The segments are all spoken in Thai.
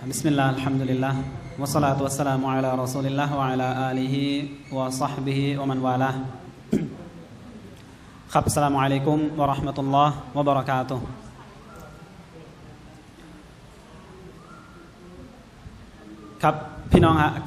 บิสมิลลาห์อัลฮัมดุลิลลาห์วะศอลาตุวัสสลามุอะลารอซูลิลลาห์วะอะลาอาลิฮิวะศอฮบิฮิวะมันวาลาห์ครับอัสสลามุอะลัยกุมวะเราะห์มะตุลลอฮ์วะบะเราะกาตุฮ์ครับพี่น้องฮะ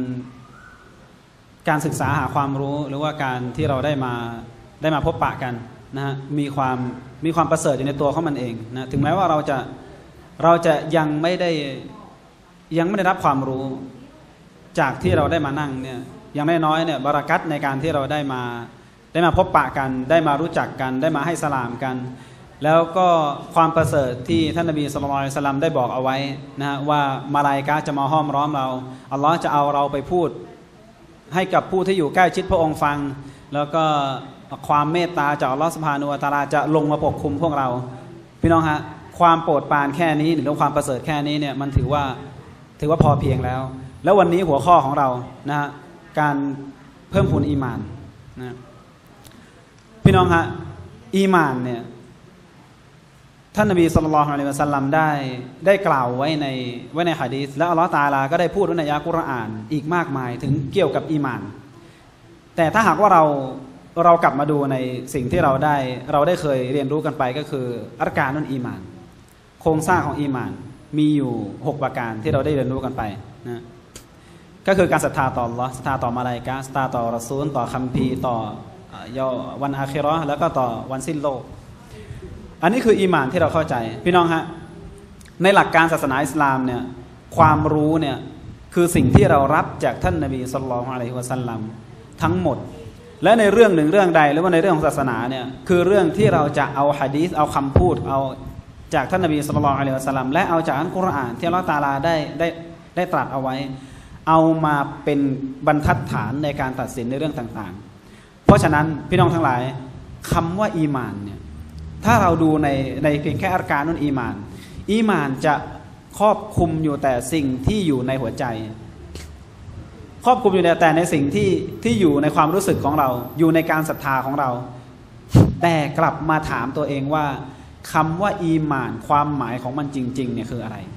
การศึกษาหาความรู้หรือว่าการที่เราได้มาพบปะกันนะฮะมีความประเสริฐอยู่ในตัวของมันเองนะถึงแม้ว่าเราจะยังไม่ได้รับความรู้จากที่เราได้มานั่งเนี่ยอย่างน้อยๆเนี่ยบารอกัตในการที่เราได้มาพบปะกันได้มารู้จักกันได้มาให้สลามกันแล้วก็ความประเสริฐที่ท่านนบีศ็อลลัลลอฮุอะลัยฮิวะซัลลัมได้บอกเอาไว้นะฮะว่ามาลาอิกะฮ์จะมาห้อมล้อมเราอัลลอฮ์จะเอาเราไปพูดให้กับผู้ที่อยู่ใกล้ชิดพระองค์ฟังแล้วก็ความเมตตาจากอัลลอฮ์ซุบฮานะฮูวะตะอาลาจะลงมาปกคลุมพวกเราพี่น้องฮะความโปรดปรานแค่นี้หรือความประเสริฐแค่นี้เนี่ยมันถือว่าพอเพียงแล้ววันนี้หัวข้อของเรานะฮะการเพิ่มพูนอีหม่านนะพี่น้องฮะอีหม่านเนี่ยท่านนบีศ็อลลัลลอฮุอะลัยฮิวะซัลลัมได้กล่าวไว้ในหะดีษและอัลเลาะห์ตะอาลาก็ได้พูดไว้ในอัลกุรอานอีกมากมายถึงเกี่ยวกับอีหม่านแต่ถ้าหากว่าเรากลับมาดูในสิ่งที่เราได้เคยเรียนรู้กันไปก็คืออัรกานุลอีหม่านโครงสร้างของอีหม่านมีอยู่6ประการที่เราได้เรียนรู้กันไปนะก็คือการศรัทธาต่ออัลเลาะห์ศรัทธาต่อมลาอิกะฮ์ศรัทธาต่อรอซูลต่อคัมภีร์ต่อวันอาคิเราะห์แล้วก็ต่อวันสิ้นโลกอันนี้คืออีหม่านที่เราเข้าใจพี่น้องฮะในหลักการศาสนาอิสลามเนี่ยความรู้เนี่ยคือสิ่งที่เรารับจากท่านนบีศ็อลลัลลอฮุอะลัยฮิวะซัลลัมทั้งหมดและในเรื่องหนึ่งเรื่องใดหรือว่าในเรื่องของศาสนาเนี่ยคือเรื่องที่เราจะเอาหะดีษเอาคำพูดเอาจากท่านนบีศ็อลลัลลอฮุอะลัยฮิวะซัลลัมและเอาจากอัลกุรอานที่อัลเลาะห์ตะอาลาได้ตรัสเอาไว้เอามาเป็นบรรทัดฐานในการตัดสินในเรื่องต่างๆเพราะฉะนั้นพี่น้องทั้งหลายคำว่าอีหม่านเนี่ยถ้าเราดูในเพียงแค่อัรกานุลอีหม่านจะครอบคลุมอยู่แต่สิ่งที่อยู่ในหัวใจครอบคลุมอยู่แต่ในสิ่งที่อยู่ในความรู้สึกของเราอยู่ในการศรัทธาของเราแต่กลับมาถามตัวเองว่าคำว่าอีหม่านความหมายของมันจริงๆเนี่ยคืออะไร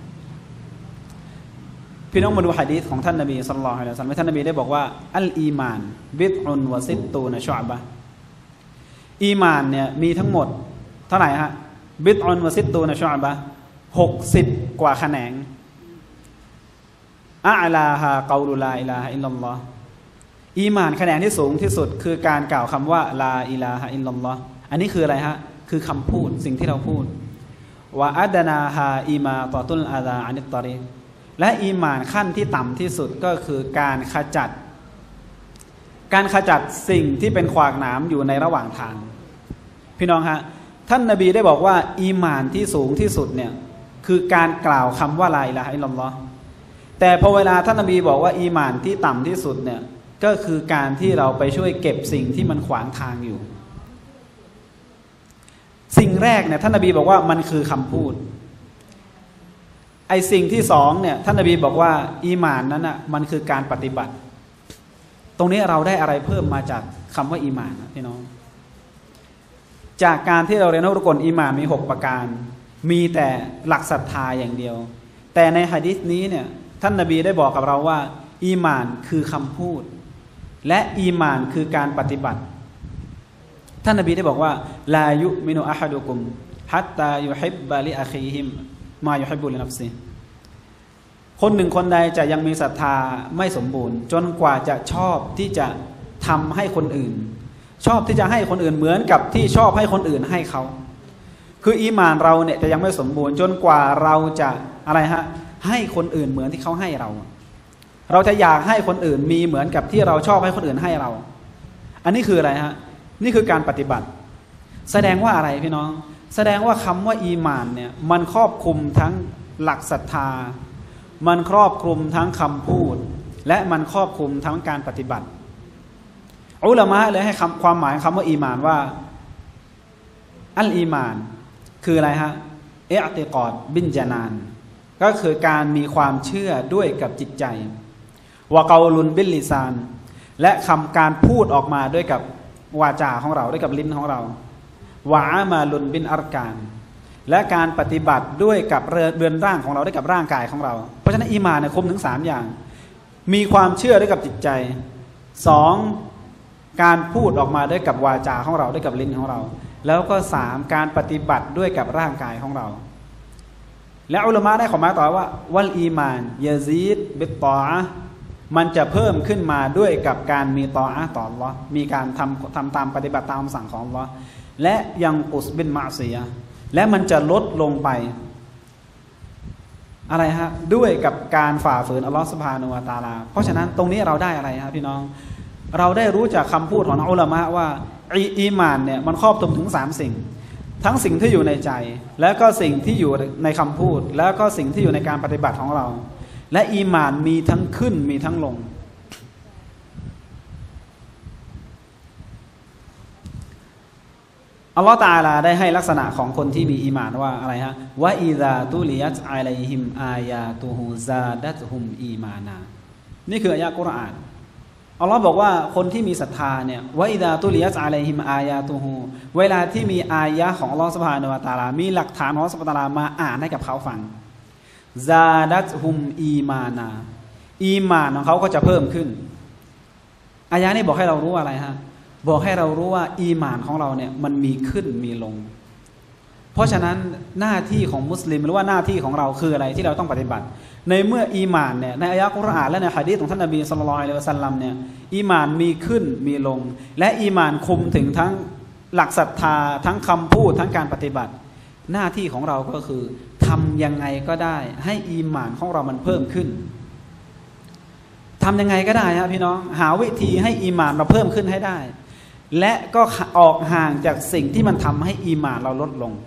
พี่น้องมาดูหะดีษของท่านนบีศ็อลลัลลอฮุอะลัยฮิวะซัลลัมท่านนบีได้บอกว่าอัลอีมานบิดอุนวะซิตตูนะชุอ์บะห์อีหม่านเนี่ยมีทั้งหมดเท่าไหร่ฮะบิดอุนวะซิตตูนะชุอ์บะห์60กว่าแขนงอะอลาฮาเกาลุลาอิลาฮะอิลลัลลอฮ์อีหม่านแขนงที่สูงที่สุดคือการกล่าวคำว่าลาอิลาฮะอิลลัลลอฮ์อันนี้คืออะไรฮะคือคำพูดสิ่งที่เราพูดวะอัดนาฮาอีมาตอตุลอาซาอานิตตอรีและอีหม่านขั้นที่ต่ำที่สุดก็คือการขจัดสิ่งที่เป็นขวากหนามอยู่ในระหว่างทางพี่น้องฮะท่านนบีได้บอกว่าอีหม่านที่สูงที่สุดเนี่ยคือการกล่าวคำว่าลาอิลาฮะอิลลัลลอฮ์แต่พอเวลาท่านนบีบอกว่าอีหม่านที่ต่ำที่สุดเนี่ยก็คือการที่เราไปช่วยเก็บสิ่งที่มันขวางทางอยู่สิ่งแรกเนี่ยท่านนบีบอกว่ามันคือคำพูดไอสิ่งที่สองเนี่ยท่านนบีบอกว่าอีหม่านนั้นอ่ะมันคือการปฏิบัติตรงนี้เราได้อะไรเพิ่มมาจากคำว่าอีหม่านนะพี่น้องจากการที่เราเรียนรู้รุกลอีหม่านมี6ประการมีแต่หลักศรัทธาอย่างเดียวแต่ในหะดีษนี้เนี่ยท่านนบีได้บอกกับเราว่าอีหม่านคือคำพูดและอีหม่านคือการปฏิบัติท่านนบีได้บอกว่าลายุมินุอะฮะดุกุมฮัตตายุฮิบบะลิอะคีฮิมมายุฮิบบุลินัฟซิคนหนึ่งคนใดจะยังมีศรัทธาไม่สมบูรณ์จนกว่าจะชอบที่จะทำให้คนอื่นชอบที่จะให้คนอื่นเหมือนกับที่ชอบให้คนอื่นให้เขาคืออีหม่านเราเนี่ยจะยังไม่สมบูรณ์จนกว่าเราจะอะไรฮะให้คนอื่นเหมือนที่เขาให้เราจะอยากให้คนอื่นมีเหมือนกับที่เราชอบให้คนอื่นให้เราอันนี้คืออะไรฮะนี่คือการปฏิบัติแสดงว่าอะไรพี่น้องแสดงว่าคำว่าอีหม่านเนี่ยมันครอบคลุมทั้งหลักศรัทธามันครอบคลุมทั้งคำพูดและมันครอบคลุมทั้งการปฏิบัติอุลามะเลยให้ความหมายคำว่าอีหม่านว่าอัลอีหม่านคืออะไรฮะอิอ์ติกอดบินญะนานก็คือการมีความเชื่อด้วยกับจิตใจวะเกาลุนบิลลิซานและการพูดออกมาด้วยกับวาจาของเราด้วยกับลิ้นของเราวะอามาลุนบินอัรกานและการปฏิบัติด้วยกับเรือนร่างของเราด้วยกับร่างกายของเราเพราะฉะนั้นอีหม่านเนี่ยคุมถึง3อย่างมีความเชื่อด้วยกับจิตใจ2การพูดออกมาด้วยกับวาจาของเราด้วยกับลิ้นของเราแล้วก็3การปฏิบัติด้วยกับร่างกายของเราและอุลามะได้ขอมาต่อว่าวัลอีมานยะซีดบิตตออะห์มันจะเพิ่มขึ้นมาด้วยกับการมีตออะห์ต่ออัลเลาะห์มีการทำตามปฏิบัติตามคำสั่งของอัลเลาะห์และยังกุสบินมะซียะห์และมันจะลดลงไปอะไรฮะด้วยกับการฝ่าฝืนอัลเลาะห์ซุบฮานะฮูวะตะอาลาเพราะฉะนั้นตรงนี้เราได้อะไรฮะพี่น้องเราได้รู้จากคำพูดของอุลามะว่าอีหม่านเนี่ยมันครอบคลุมถึง3สิ่งทั้งสิ่งที่อยู่ในใจแล้วก็สิ่งที่อยู่ในคำพูดแล้วก็สิ่งที่อยู่ในการปฏิบัติของเราและอีหม่านมีทั้งขึ้นมีทั้งลงอัลลอฮฺตะอาลาได้ให้ลักษณะของคนที่มีอีหม่านว่าอะไรฮะวะอิซาตุลิยัตอะลัยฮิมอายาตุฮูซาดัตฮุมอีมานานี่คืออายะห์กุรอานอัลลอฮ์บอกว่าคนที่มีศรัทธาเนี่ยวะอิซาตุลิยัตอะลัยฮิมอายาตุฮูเวลาที่มีอายะห์ของอัลลอฮ์ซุบฮานะฮูวะตะอาลามีหลักฐานของอัลลอฮ์ซุบฮานะฮูวะตะอาลามาอ่านให้กับเขาฟังซาดัตฮุมอีมานาอีมานของเขาก็จะเพิ่มขึ้นอายะห์นี้บอกให้เรารู้อะไรฮะบอกให้เรารู้ว่าอีหม่านของเราเนี่ยมันมีขึ้นมีลงเพราะฉะนั้นหน้าที่ของมุสลิมหรือว่าหน้าที่ของเราคืออะไรที่เราต้องปฏิบัติในเมื่ออีหม่านเนี่ยในอายะห์กุรอานและในหะดีษของท่านนบีศ็อลลัลลอฮุอะลัยฮิวะซัลลัมเนี่ยอีหม่านมีขึ้นมีลงและอีหม่านคุมถึงทั้งหลักศรัทธาทั้งคำพูดทั้งการปฏิบัติหน้าที่ของเราก็คือทำยังไงก็ได้ให้อีหม่านของเรามันเพิ่มขึ้นทำยังไงก็ได้ครับพี่น้องหาวิธีให้อีหม่านเราเพิ่มขึ้นให้ได้และก็ออกห่างจากสิ่งที่มันทำให้อีหม่านเราลดลง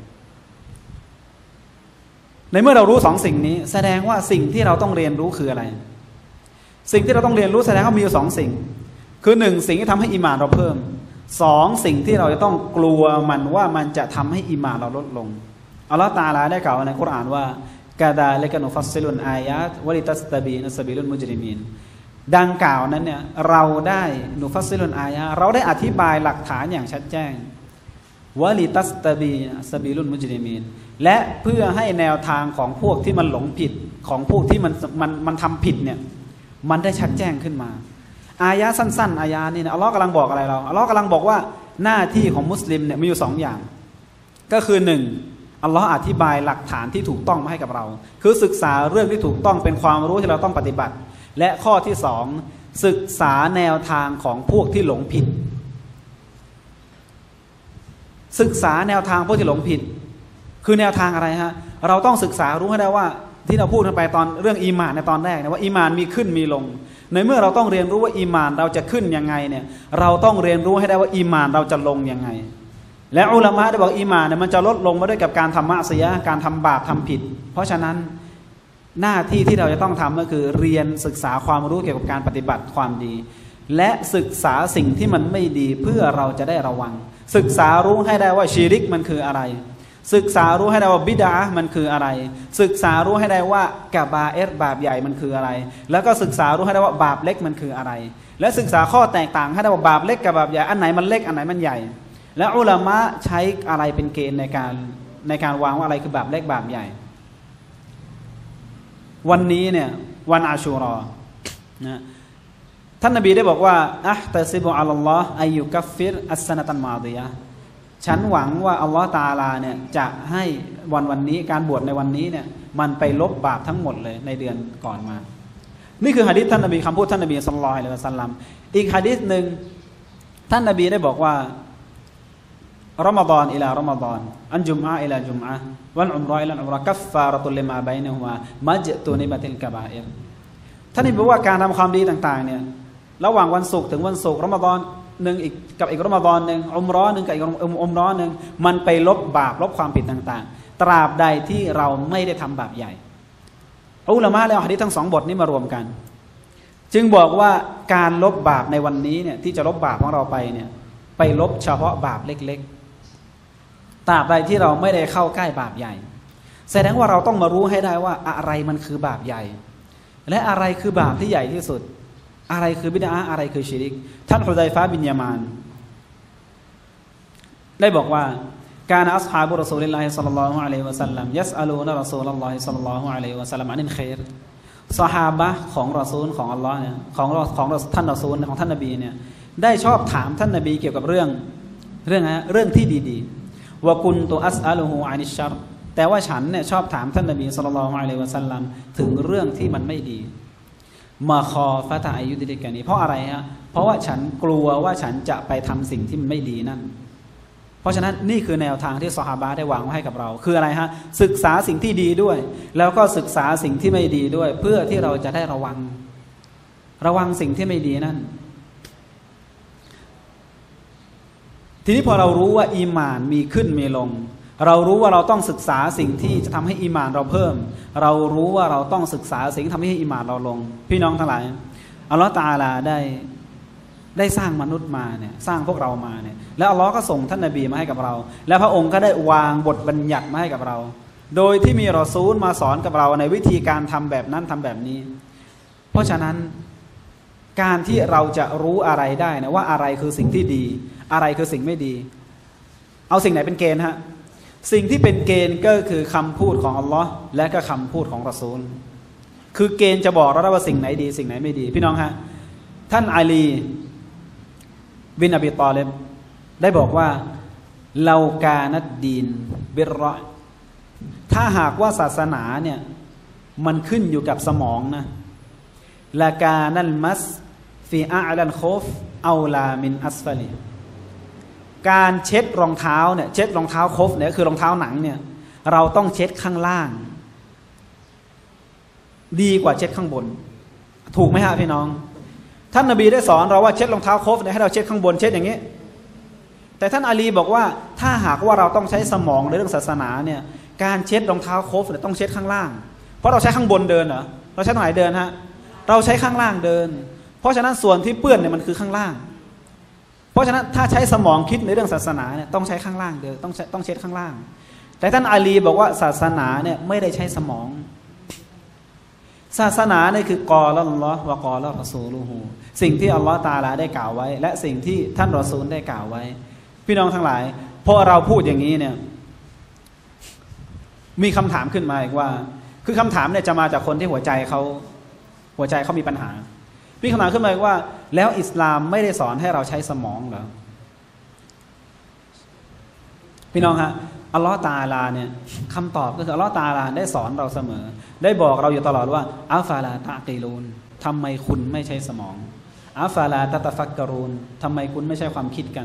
ในเมื่อเรารู้2สิ่งนี้แสดงว่าสิ่งที่เราต้องเรียนรู้คืออะไรสิ่งที่เราต้องเรียนรู้แสดงว่ามีอยู่2สิ่งคือ1สิ่งที่ทำให้อีหม่านเราเพิ่ม2สิ่งที่เราจะต้องกลัวมันว่ามันจะทำให้อีหม่านเราลดลงอัลเลาะห์ตะอาลาได้กล่าวในกุรอานว่ากะดาลิกะนุฟัสซิลุนอายาตวะลิตัสตะบีนะซะบีลุลมุจริมีนดังกล่าวนั้นเนี่ยเราได้นุฟัสซิลุนอายะเราได้อธิบายหลักฐานอย่างชัดแจ้งวะลิตัสตะบีซะบีลุลมุจริมีนและเพื่อให้แนวทางของพวกที่มันหลงผิดของพวกที่มันทำผิดเนี่ยมันได้ชัดแจ้งขึ้นมาอายะสั้นๆอายะนี่นะอัลเลาะห์กำลังบอกอะไรเราอัลเลาะห์กำลังบอกว่าหน้าที่ของมุสลิมเนี่ยมีอยู่2อย่างก็คือ1อัลเลาะห์อธิบายหลักฐานที่ถูกต้องมาให้กับเราคือศึกษาเรื่องที่ถูกต้องเป็นความรู้ที่เราต้องปฏิบัติและข้อที่2ศึกษาแนวทางของพวกที่หลงผิดศึกษาแนวทางพวกที่หลงผิดคือแนวทางอะไรฮะเราต้องศึกษารู้ให้ได้ว่าที่เราพูดกันไปตอนเรื่องอีหม่านในตอนแรกนะว่าอีหม่านมีขึ้นมีลงในเมื่อเราต้องเรียนรู้ว่าอีหม่านเราจะขึ้นยังไงเนี่ยเราต้องเรียนรู้ให้ได้ว่าอีหม่านเราจะลงยังไงและอุลามะได้บอกอีหม่านเนี่ยมันจะลดลงมาด้วยกับการทำมะซิยะห์การทำบาปทำผิดเพราะฉะนั้นหน้าที่ที่เราจะต้องทำก็คือเรียนศึกษาความรู้เกี่ยวกับการปฏิบัติความดีและศึกษาสิ่งที่มันไม่ดีเพื่อเราจะได้ระวังศึกษารู้ให้ได้ว่าชิริกมันคืออะไรศึกษารู้ให้ได้ว่าบิดามันคืออะไรศึกษารู้ให้ได้ว่ากะบาเอรบาปใหญ่มันคืออะไรแล้วก็ศึกษารู้ให้ได้ว่าบาปเล็กมันคืออะไรและศึกษาข้อแตกต่างให้ได้ว่าบาปเล็กกับบาปใหญ่อันไหนมันเล็กอันไหนมันใหญ่และอุลามะใช้อะไรเป็นเกณฑ์ในการวางว่าอะไรคือบาปเล็กบาปใหญ่วันนี้เนี่ยวันอาชูรอนะท่านนบีได้บอกว่าอะห์ตะซิบุอัลลอฮ์อัยยุกัฟฟิรอัสซะนะตันมาฎิยะห์ฉันหวังว่าอัลลอฮ์ตะอาลาเนี่ยจะให้วันนี้การบวชในวันนี้เนี่ยมันไปลบบาปทั้งหมดเลยในเดือนก่อนมานี่คือหะดีษท่านนบีคำพูดท่านนบีศ็อลลัลลอฮุอะลัยฮิวะซัลลัมอีกหะดีษนึงท่านนบีได้บอกว่ารอมฎอนอิลารอมฎอนอันจุมอะอิลาจุมอะวันอุมเราะห์อิลาอุมเราะห์กัฟฟาเราะตุลลิมาบัยนะฮุมามัจตุนิบะติลกะบาอิรท่านนบีบอกว่าการทำความดีต่างๆเนี่ยระหว่างวันศุกร์ถึงวันศุกร์รอมฎอนหนึ่งกับอีกรอมฎอนหนึ่งอุมเราะห์หนึ่งกับอีกอุมเราะห์หนึ่งมันไปลบบาปลบความผิดต่างๆตราบใดที่เราไม่ได้ทำบาปใหญ่อุลามะห์เลยเอาหะดีษทั้ง2บทนี้มารวมกันจึงบอกว่าการลบบาปในวันนี้เนี่ยที่จะลบบาปของเราไปเนี่ยไปลบเฉพาะบาปเล็กๆตราบใดที่เราไม่ได้เข้าใกล้บาปใหญ่แสดงว่าเราต้องมารู้ให้ได้ว่าอะไรมันคือบาปใหญ่และอะไรคือบาปที่ใหญ่ที่สุดอะไรคือบิดอะห์อะไรคือชิริกท่านฮุซัยฟะห์บินยามานได้บอกว่าการอัศฮาบุรอซูลิลลาฮิศ็อลลัลลอฮุอะลัยฮิวะซัลลัมยัสอะลูนะรอซูลุลลอฮิศ็อลลัลลอฮุอะลัยฮิวะซัลลัมอันิลค็อยรซอฮาบะห์ของรอซูลของอัลลอฮ์เนี่ยของท่านรอซูลของท่านนบีเนี่ยได้ชอบถามท่านนบีเกี่ยวกับเรื่องนะเรื่องที่ดีๆวะกุนตุอัสอะลูฮูอานิชชัรแต่ว่าฉันเนี่ยชอบถามท่านนบีศ็อลลัลลอฮุอะลัยฮิวะซัลลัมถึงเรื่องที่มันไม่ดีมาคอฟะตะอายุดิลิกานีเพราะอะไรฮะเพราะว่าฉันกลัวว่าฉันจะไปทำสิ่งที่มันไม่ดีนั่นเพราะฉะนั้นนี่คือแนวทางที่ซอฮาบะห์ได้วางไว้ให้กับเราคืออะไรฮะศึกษาสิ่งที่ดีด้วยแล้วก็ศึกษาสิ่งที่ไม่ดีด้วยเพื่อที่เราจะได้ระวังสิ่งที่ไม่ดีนั่นทีนี้พอเรารู้ว่าอีหม่านมีขึ้นมีลงเรารู้ว่าเราต้องศึกษาสิ่งที่จะทำให้อีหม่านเราเพิ่มเรารู้ว่าเราต้องศึกษาสิ่งที่ทำให้อีหม่านเราลงพี่น้องทั้งหลายอัลลอฮฺตะอาลาได้สร้างมนุษย์มาเนี่ยสร้างพวกเรามาเนี่ยแล้วอัลลอฮ์ก็ส่งท่านนบีมาให้กับเราแล้วพระองค์ก็ได้วางบทบัญญัติมาให้กับเราโดยที่มีรอซูลมาสอนกับเราในวิธีการทำแบบนั้นทำแบบนี้เพราะฉะนั้นการที่เราจะรู้อะไรได้นะว่าอะไรคือสิ่งที่ดีอะไรคือสิ่งไม่ดีเอาสิ่งไหนเป็นเกณฑ์ฮะสิ่งที่เป็นเกณฑ์ก็คือคำพูดของอัลลอฮ์และก็คำพูดของรอซูลคือเกณฑ์จะบอกเราได้ว่าสิ่งไหนดีสิ่งไหนไม่ดีพี่น้องฮะท่านอาลีบินอบีฏอลิบได้บอกว่าเรากานัดดีนบิรอถ้าหากว่าศาสนาเนี่ยมันขึ้นอยู่กับสมองนะละกานัลมัสฟีอาลันโคฟเอาลามินอัสฟาลีการเช็ดรองเท้าเนี่ยเช็ดรองเท้าโคฟเนี่ยคือรองเท้าหนังเนี่ยเราต้องเช็ดข้างล่างดีกว่าเช็ดข้างบนถูกไหมฮะพี่น้องท่านนบีได้สอนเราว่าเช็ดรองเท้าโคฟเนี่ยให้เราเช็ดข้างบนเช็ดอย่างนี้แต่ท่านอาลีบอกว่าถ้าหากว่าเราต้องใช้สมองในเรื่องศาสนาเนี่ยการเช็ดรองเท้าโคฟเนี่ยต้องเช็ดข้างล่างเพราะเราใช้ข้างบนเดินเหรอเราใช้ตรงไหนเดินฮะเราใช้ข้างล่างเดินเพราะฉะนั้นส่วนที่เปื้อนเนี่ยมันคือข้างล่างเพราะฉะนั้นถ้าใช้สมองคิดในเรื่องศาสนาเนี่ยต้องใช้ข้างล่างเดินต้องเช็ดข้างล่างแต่ท่านอาลีบอกว่าศาสนาเนี่ยไม่ได้ใช้สมองศาสนาเนี่ยคือกอละอัลลอฮ์วะกอละรอซูลุฮูสิ่งที่อัลลอฮ์ตะอาลาได้กล่าวไว้และสิ่งที่ท่านรอซูลได้กล่าวไว้พี่น้องทั้งหลายพอเราพูดอย่างนี้เนี่ยมีคำถามขึ้นมาอีกว่าคือคำถามเนี่ยจะมาจากคนที่หัวใจเขามีปัญหามีคำถามขึ้นมาอีกว่าแล้วอิสลามไม่ได้สอนให้เราใช้สมองเหรอพี่น้องฮะอัลลอฮ์ตะอาลาเนี่ยคำตอบก็คืออัลลอฮ์ตะอาลาได้สอนเราเสมอได้บอกเราอยู่ตลอดว่าอัฟาลาตะกีลูนทำไมคุณไม่ใช้สมองอัฟาลาตะตะฟักกะรูนทำไมคุณไม่ใช้ความคิดกัน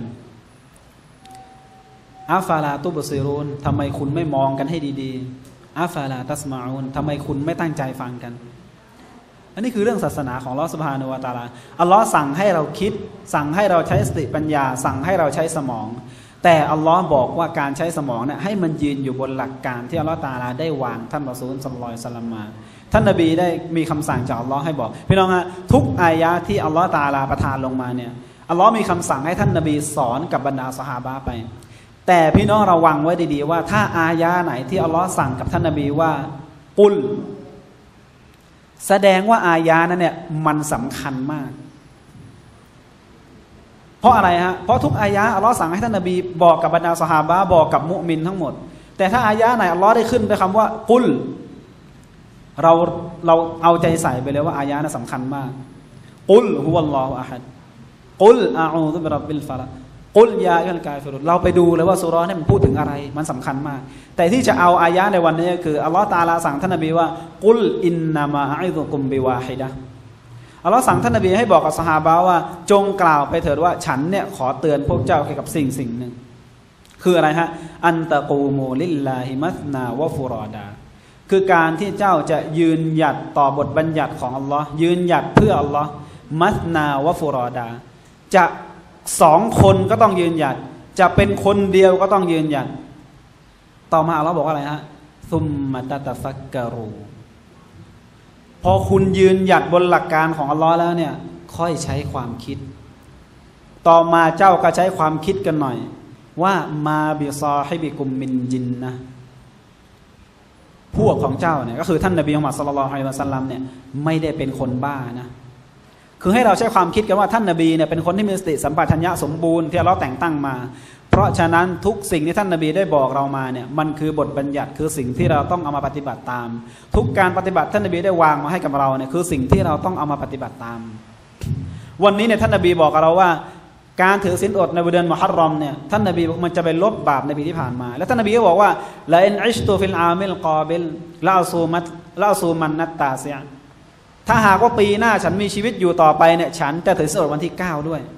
อัฟาลาตุบซิรูนทำไมคุณไม่มองกันให้ดีๆอัฟาลาตัสมาอูนทำไมคุณไม่ตั้งใจฟังกันอันนี้คือเรื่องศาสนาของอัลเลาะห์ซุบฮานะฮูวะตะอาลาอัลลอฮ์สั่งให้เราคิดสั่งให้เราใช้สติปัญญาสั่งให้เราใช้สมองแต่อัลลอฮ์บอกว่าการใช้สมองเนี่ยให้มันยืนอยู่บนหลักการที่อัลลอฮ์ตะอาลาได้วางท่านรอซูลศ็อลลัลลอฮุอะลัยฮิวะซัลลัมมาท่านนบีได้มีคำสั่งจากอัลลอฮ์ให้บอกพี่น้องฮะทุกอายะห์ที่อัลลอฮ์ตะอาลาประทานลงมาเนี่ยอัลลอฮ์มีคำสั่งให้ท่านนบีสอนกับบรรดาซอฮาบะห์ไปแต่พี่น้องระวังไว้ดีๆว่าถ้าอายะห์ไหนที่อัลลอฮ์สั่งกับท่านนบีว่ากุลแสดงว่าอายะห์นั้นเนี่ยมันสำคัญมากเพราะอะไรฮะเพราะทุกอายะห์อัลลอฮ์สั่งให้ท่านนบีบอกกับบรรดาซอฮาบะห์บอกกับมุมินทั้งหมดแต่ถ้าอายะห์ไหนอัลลอฮ์ได้ขึ้นด้วยคำว่ากุลเราเอาใจใส่ไปเลยว่าอายะห์นั้นสำคัญมากกุลฮุวัลลอฮุอะฮัดกุลอาอูซุบิร็อบบิลฟะละกุลยาอัยยุลกาฟิรุนเราไปดูเลยว่าซูเราะห์นี้มันพูดถึงอะไรมันสำคัญมากแต่ที่จะเอาอายะห์ในวันนี้คืออัลลอฮ์ตะอาลาสั่งท่านนบีว่ากุลอินนามาอะอิซุกุมบิวาฮิดะห์อัลลอฮ์สั่งท่านนบีให้บอกกับซอฮาบะห์ว่าจงกล่าวไปเถิดว่าฉันเนี่ยขอเตือนพวกเจ้าเกี่ยวกับสิ่งหนึ่งคืออะไรฮะอันตะกูมูลิลลาฮิมัสนาวะฟุรอดาคือการที่เจ้าจะยืนหยัดต่อบทบัญญัติของอัลลอฮ์ยืนหยัดเพื่ออัลลอฮ์มัสนาวะฟุรอดาจะ2 คนก็ต้องยืนหยัดจะเป็นคนเดียวก็ต้องยืนหยัดต่อมาอัลลอฮ์บอกว่าอะไรฮะซุมมะตะตะฟักกะรูพอคุณยืนหยัดบนหลักการของอัลลอฮ์แล้วเนี่ยค่อยใช้ความคิดต่อมาเจ้าก็ใช้ความคิดกันหน่อยว่ามาบิซอฮิบิกุมมินจินนะพวกของเจ้าเนี่ยก็คือท่านนบีมุฮัมมัดศ็อลลัลลอฮุอะลัยฮิวะซัลลัมเนี่ยไม่ได้เป็นคนบ้านะคือให้เราใช้ความคิดกันว่าท่านนบีเนี่ยเป็นคนที่มีสติสัมปชัญญะสมบูรณ์ที่อัลเลาะห์แต่งตั้งมาราะฉะนั้นทุกสิ่งที่ท่านนบีได้บอกเรามาเนี่ยมันคือบทบัญญัติคือสิ่งที่เราต้องเอามาปฏิบัติตามทุกการปฏิบัติท่านนบีได้วางมาให้กับเราเนี่ยคือสิ่งที่เราต้องเอามาปฏิบัติตามวันนี้เนี่ยท่านนบีบอกกับเราว่าการถือศีลอดในเดือนมุฮัรรอมเนี่ยท่านนบีมันจะไปลบบาปในปีที่ผ่านมาแล้วท่านนบีก็บอกว่าละอินอิชตุฟิลอามิลกอบิลละอซูมันนัตตาเซียถ้าหากว่าปีหน้าฉันมีชีวิตอยู่ต่อไปเนี่ยฉันจะถือศีลอดวันที่9ด้วย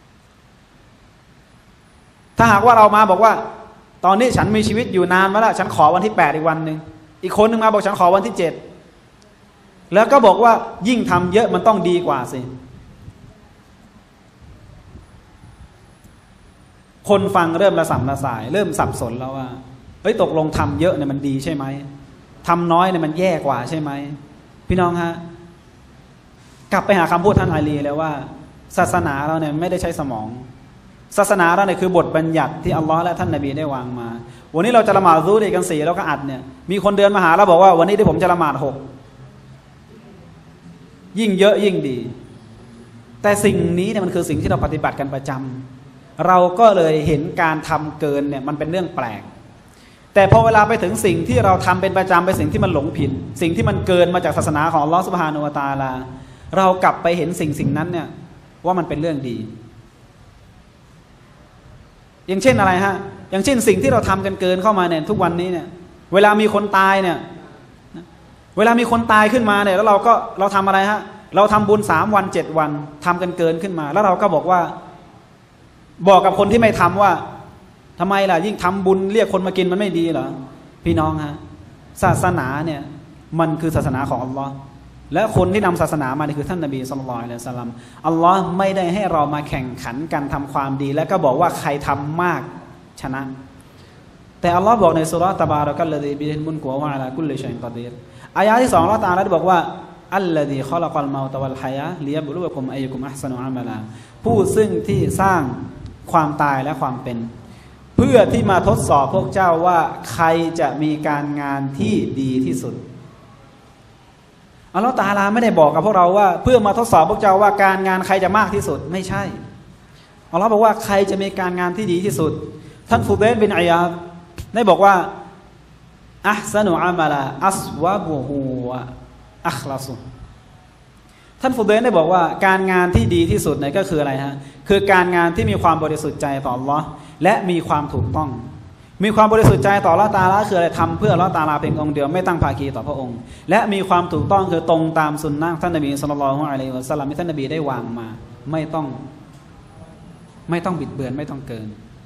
ถ้าหากว่าเรามาบอกว่าตอนนี้ฉันมีชีวิตอยู่นานมาแล้วฉันขอวันที่8อีกวันนึงอีกคนนึงมาบอกฉันขอวันที่7แล้วก็บอกว่ายิ่งทำเยอะมันต้องดีกว่าสิคนฟังเริ่มระสำระสายเริ่มสับสนแล้วว่าเฮ้ยตกลงทำเยอะเนี่ยมันดีใช่ไหมทำน้อยเนี่ยมันแย่กว่าใช่ไหมพี่น้องฮะกลับไปหาคำพูดท่านอาลีแล้วว่าศาสนาเราเนี่ยไม่ได้ใช้สมองศาสนาเราเนี่ยคือบทบัญญัติที่อัลลอฮ์และท่านนบีได้วางมาวันนี้เราจะละหมาดซุฮร์กัน4แล้วก็อัดเนี่ยมีคนเดินมาหาเราบอกว่าวันนี้ที่ผมจะละหมาด6ยิ่งเยอะยิ่งดีแต่สิ่งนี้เนี่ยมันคือสิ่งที่เราปฏิบัติกันประจำเราก็เลยเห็นการทำเกินเนี่ยมันเป็นเรื่องแปลกแต่พอเวลาไปถึงสิ่งที่เราทำเป็นประจำเป็นสิ่งที่มันหลงผิดสิ่งที่มันเกินมาจากศาสนาของอัลลอฮ์ซุบฮานะฮูวะตะอาลาเรากลับไปเห็นสิ่งนั้นเนี่ยว่ามันเป็นเรื่องดีอย่างเช่นอะไรฮะอย่างเช่นสิ่งที่เราทำกันเกินเข้ามาเนี่ยทุกวันนี้เนี่ยเวลามีคนตายเนี่ยเวลามีคนตายขึ้นมาเนี่ยแล้วเราทำอะไรฮะเราทำบุญ3 วัน7 วันทำกันเกินขึ้นมาแล้วเราก็บอกกับคนที่ไม่ทำว่าทำไมล่ะยิ่งทำบุญเรียกคนมากินมันไม่ดีเหรอพี่น้องฮะศาสนาเนี่ยมันคือศาสนาของอัลลอฮ์และคนที่นำศาสนามาเนี่ยคือท่านนบีศ็อลลัลลอฮุอะลัยฮิวะซัลลัมอัลลอฮ์ไม่ได้ให้เรามาแข่งขันกันทำความดีแล้วก็บอกว่าใครทำมากชนะแต่อัลลอฮ์บอกในซูเราะห์ตะบารักัลลซีบิฮิลมุลกุวะอะลากุลลิชัยอินกอดีรอายะที่2อัลลอฮ์ตะอาลาได้บอกว่าอัลลซีคอลักัลเมาตะวัลฮะยะลิยะบลุวะกุมอัยยุกุมอัฮซะนุอะมะลาผู้ซึ่งที่สร้างความตายและความเป็นเพื่อที่มาทดสอบพวกเจ้าว่าใครจะมีการงานที่ดีที่สุดอัลลอฮฺตะอาลาไม่ได้บอกกับพวกเราว่าเพื่อมาทดสอบพวกเจ้าว่าการงานใครจะมากที่สุดไม่ใช่อัลลอฮฺบอกว่าใครจะมีการงานที่ดีที่สุดท่านฟุเดลบินอัยาดได้บอกว่าอัห์ซะนุอะมะลาอัสวะบุฮูวะอัคลาซุท่านฟุเดลได้บอกว่าการงานที่ดีที่สุดเนี่ยก็คืออะไรฮะคือการงานที่มีความบริสุทธิ์ใจต่ออัลลอฮ์และมีความถูกต้องมีความบริสุทธิ์ใจต่ออัลเลาะห์ตะอาลาคืออะไรทำเพื่ออัลเลาะห์ตะอาลาเพียงองค์เดียวไม่ตั้งภาคีต่อพระองค์และมีความถูกต้องคือตรงตามสุนนะห์ท่านนบีศ็อลลัลลอฮุอะลัยฮิวะซัลลัมที่ท่านนบีได้วางมาไม่ต้องบิดเบือนไม่ต้องเกิน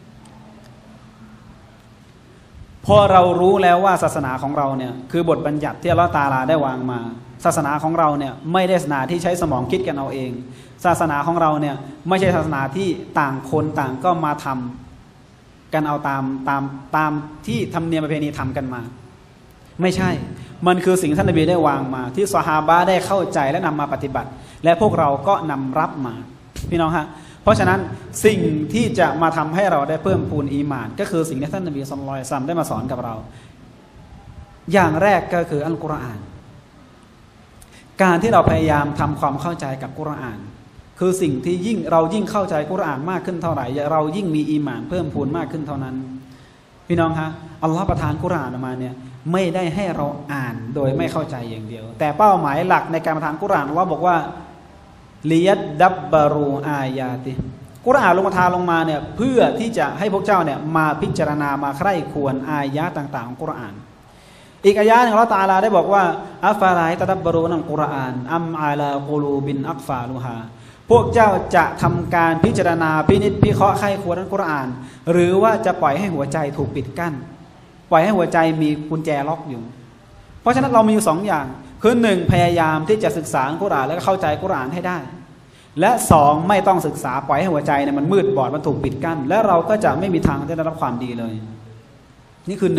พอเรารู้แล้วว่าศาสนาของเราเนี่ยคือบทบัญญัติที่อัลเลาะห์ตะอาลาได้วางมาศาสนาของเราเนี่ยไม่ได้ศาสนาที่ใช้สมองคิดกันเอาเองศาสนาของเราเนี่ยไม่ใช่ศาสนาที่ต่างคนต่างก็มาทำกันเอาตามที่ธรรมเนียมประเพณีทำกันมาไม่ใช่มันคือสิ่งท่านนบีได้วางมาที่ซอฮาบะห์ได้เข้าใจและนำมาปฏิบัติและพวกเราก็นำรับมาพี่น้องฮะเพราะฉะนั้นสิ่งที่จะมาทำให้เราได้เพิ่มพูนอีหม่านก็คือสิ่งที่ท่านนบีศ็อลลัลลอฮุอะลัยฮิวะซัลลัมได้มาสอนกับเราอย่างแรกก็คืออัลกุรอานการที่เราพยายามทำความเข้าใจกับกุรอานคือสิ่งที่เรายิ่งเข้าใจกุรอานมากขึ้นเท่าไหร่เรายิ่งมีอีหม่านเพิ่มพูนมากขึ้นเท่านั้นพี่น้องฮะอัลลอฮฺประทานกุรอานออกมาเนี่ยไม่ได้ให้เราอ่านโดยไม่เข้าใจอย่างเดียวแต่เป้าหมายหลักในการประทานกุรอานอัลลอฮฺบอกว่าลิยัดดับบารูอายาติกุรอานลงประทานลงมาเนี่ยเพื่อที่จะให้พวกเจ้าเนี่ยมาพิจารณามาใคร่ควรอายะต่างๆของกุรอานอีกอายะหนึ่งอัลเลาะห์ตะอาลาได้บอกว่าอัฟฟาลาตะดับบารูนัลกุรอานอัมอาลากุลูบินอักฟาลุฮาพวกเจ้าจะทำการพิจารณาพินิจพิเคราะห์ไข้ควรอัลกุรอานหรือว่าจะปล่อยให้หัวใจถูกปิดกั้นปล่อยให้หัวใจมีกุญแจล็อกอยู่เพราะฉะนั้นเรามีอยู่2อย่างคือ1พยายามที่จะศึกษากุรอานแล้วก็เข้าใจกุรอานให้ได้และ2ไม่ต้องศึกษาปล่อยให้หัวใจเนี่ยมันมืดบอดมันถูกปิดกั้นและเราก็จะไม่มีทางที่จะได้รับความดีเลยนี่คือ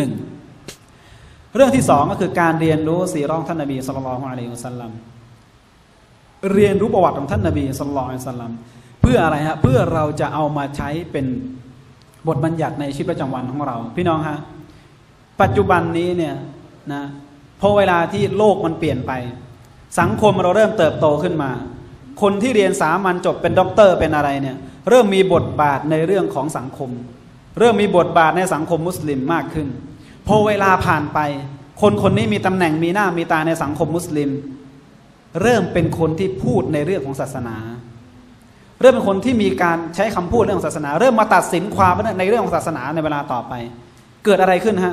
1เรื่องที่2ก็คือการเรียนรู้สีรองท่านนบีศ็อลลัลลอฮุอะลัยฮิวะซัลลัมเรียนรู้ประวัติของท่านนบีศ็อลลัลลอฮุอะลัยฮิวะซัลลัมเพื่ออะไรฮะเพื่อเราจะเอามาใช้เป็นบทบัญญัติในชีวิตประจำวันของเราพี่น้องฮะปัจจุบันนี้เนี่ยนะพอเวลาที่โลกมันเปลี่ยนไปสังคมเราเริ่มเติบโตขึ้นมาคนที่เรียนสามัญจบเป็นด็อกเตอร์เป็นอะไรเนี่ยเริ่มมีบทบาทในเรื่องของสังคมเริ่มมีบทบาทในสังคมมุสลิมมากขึ้นพอเวลาผ่านไปคนคนนี้มีตำแหน่งมีหน้ามีตาในสังคมมุสลิมเริ่มเป็นคนที่พูดในเรื่องของศาสนาเริ่มเป็นคนที่มีการใช้คำพูดเรื่องของศาสนาเริ่มมาตัดสินความในเรื่องของศาสนาในเวลาต่อไปเกิดอะไรขึ้นฮะ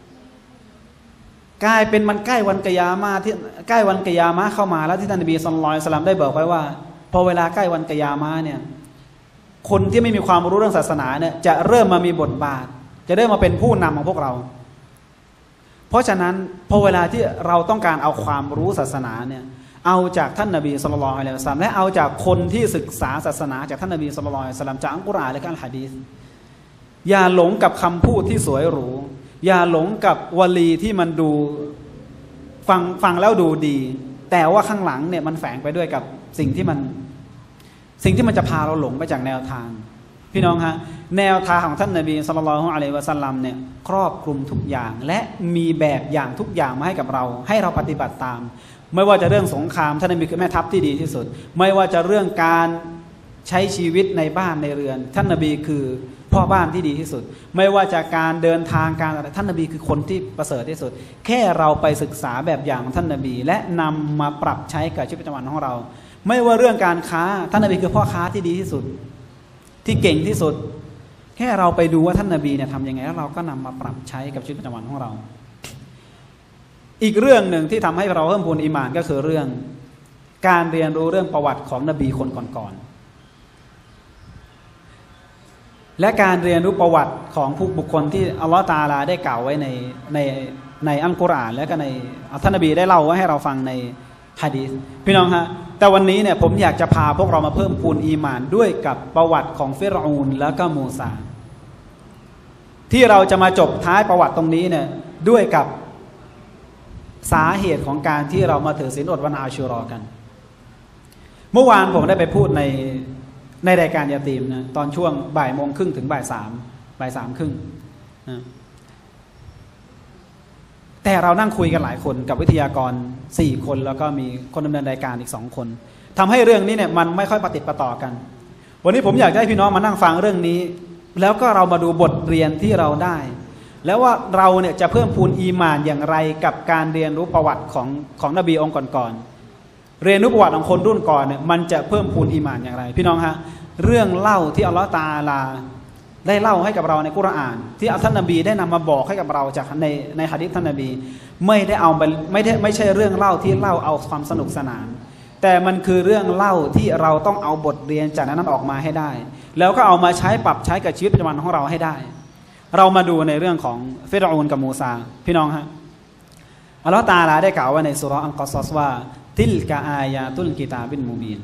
กลายเป็นมันใกล้วันกิยามะห์ที่ใกล้วันกิยามะห์เข้ามาแล้วที่ท่านนบีศ็อลลัลลอฮุอะลัยฮิวะซัลลัมได้บอกไว้ว่าพอเวลาใกล้วันกิยามะห์เนี่ยคนที่ไม่มีความรู้เรื่องศาสนาเนี่ยจะเริ่มมามีบทบาทจะเริ่มมาเป็นผู้นำของพวกเราเพราะฉะนั้นพอเวลาที่เราต้องการเอาความรู้ศาสนาเนี่ยเอาจากท่านนบีศ็อลลัลลอฮุอะลัยฮิวะซัลลัมและเอาจากคนที่ศึกษาศาสนาจากท่านนบีศ็อลลัลลอฮุอะลัยฮิวะซัลลัมจากอัลกุรอานและอัลหะดีษอย่าหลงกับคำพูดที่สวยหรูอย่าหลงกับวลีที่มันดูฟังแล้วดูดีแต่ว่าข้างหลังเนี่ยมันแฝงไปด้วยกับสิ่งที่มันจะพาเราหลงไปจากแนวทางพี่น้องฮะแนวทางของท่านนบีศ็อลลัลลอฮุอะลัยฮิวะซัลลัมเนี่ยครอบคลุมทุกอย่างและมีแบบอย่างทุกอย่างมาให้กับเราให้เราปฏิบัติตามไม่ว่าจะเรื่องสงครามท่านนบีคือแม่ทัพที่ดีที่สุดไม่ว่าจะเรื่องการใช้ชีวิตในบ้านในเรือนท่านนบีคือพ่อบ้านที่ดีที่สุดไม่ว่าจะการเดินทางการอะไรท่านนบีคือคนที่ประเสริฐที่สุดแค่เราไปศึกษาแบบอย่างของท่านนบีและนำมาปรับใช้กับชีวิตประจำวันของเราไม่ว่าเรื่องการค้าท่านนบีคือพ่อค้าที่ดีที่สุดที่เก่งที่สุดแค่เราไปดูว่าท่านนบีเนี่ยทำยังไงแล้วเราก็นำมาปรับใช้กับชีวิตประจำวันของเราอีกเรื่องหนึ่งที่ทำให้เราเพิ่มพูนอีหม่านก็คือเรื่องการเรียนรู้เรื่องประวัติของนบีคนก่อนและการเรียนรู้ประวัติของผู้บุคคลที่อัลลอฮฺตะอาลาได้กล่าวไว้ในอัลกุรอานและก็ในท่านนบีได้เล่าไว้ให้เราฟังในหะดีษพี่น้องฮะแต่วันนี้เนี่ยผมอยากจะพาพวกเรามาเพิ่มพูนอีหม่านด้วยกับประวัติของฟิรเอานและก็มูซาที่เราจะมาจบท้ายประวัติตรงนี้เนี่ยด้วยกับสาเหตุของการที่เรามาถือศีลอดวันอาชูรอกันเมื่อวานผมได้ไปพูดในรายการยาตีมนะตอนช่วงบ่ายโมงครึ่งถึงบ่ายสามครึ่งนะแต่เรานั่งคุยกันหลายคนกับวิทยากร4คนแล้วก็มีคนดำเนินรายการอีก2คนทำให้เรื่องนี้เนี่ยมันไม่ค่อยปฏิปต่อกันวันนี้ผมอยากให้พี่น้องมานั่งฟังเรื่องนี้แล้วก็เรามาดูบทเรียนที่เราได้แล้วว่าเราเนี่ยจะเพิ่มพูนอีหม่านอย่างไรกับการเรียนรู้ประวัติของนบีองค์ก่อนๆเรียนรู้ประวัติของคนรุ่นก่อนเนี่ยมันจะเพิ่มพูนอีหม่านอย่างไรพี่น้องฮะเรื่องเล่าที่อัลลอฮฺตะอาลาได้เล่าให้กับเราในกุรอานที่ท่านนบีได้นำมาบอกให้กับเราจากในหะดีษท่านนบีไม่ใช่เรื่องเล่าที่เล่าเอาความสนุกสนานแต่มันคือเรื่องเล่าที่เราต้องเอาบทเรียนจากนั้นออกมาให้ได้แล้วก็เอามาใช้ปรับใช้กับชีวิตประจำวันของเราให้ได้เรามาดูในเรื่องของฟิรเอานกับมูซาพี่น้องฮะอัลลอฮฺตะอาลาได้กล่าวไว้ในซูเราะห์อัลกอซัสว่าติลกะอายาตุลกิตาบิลมุบีน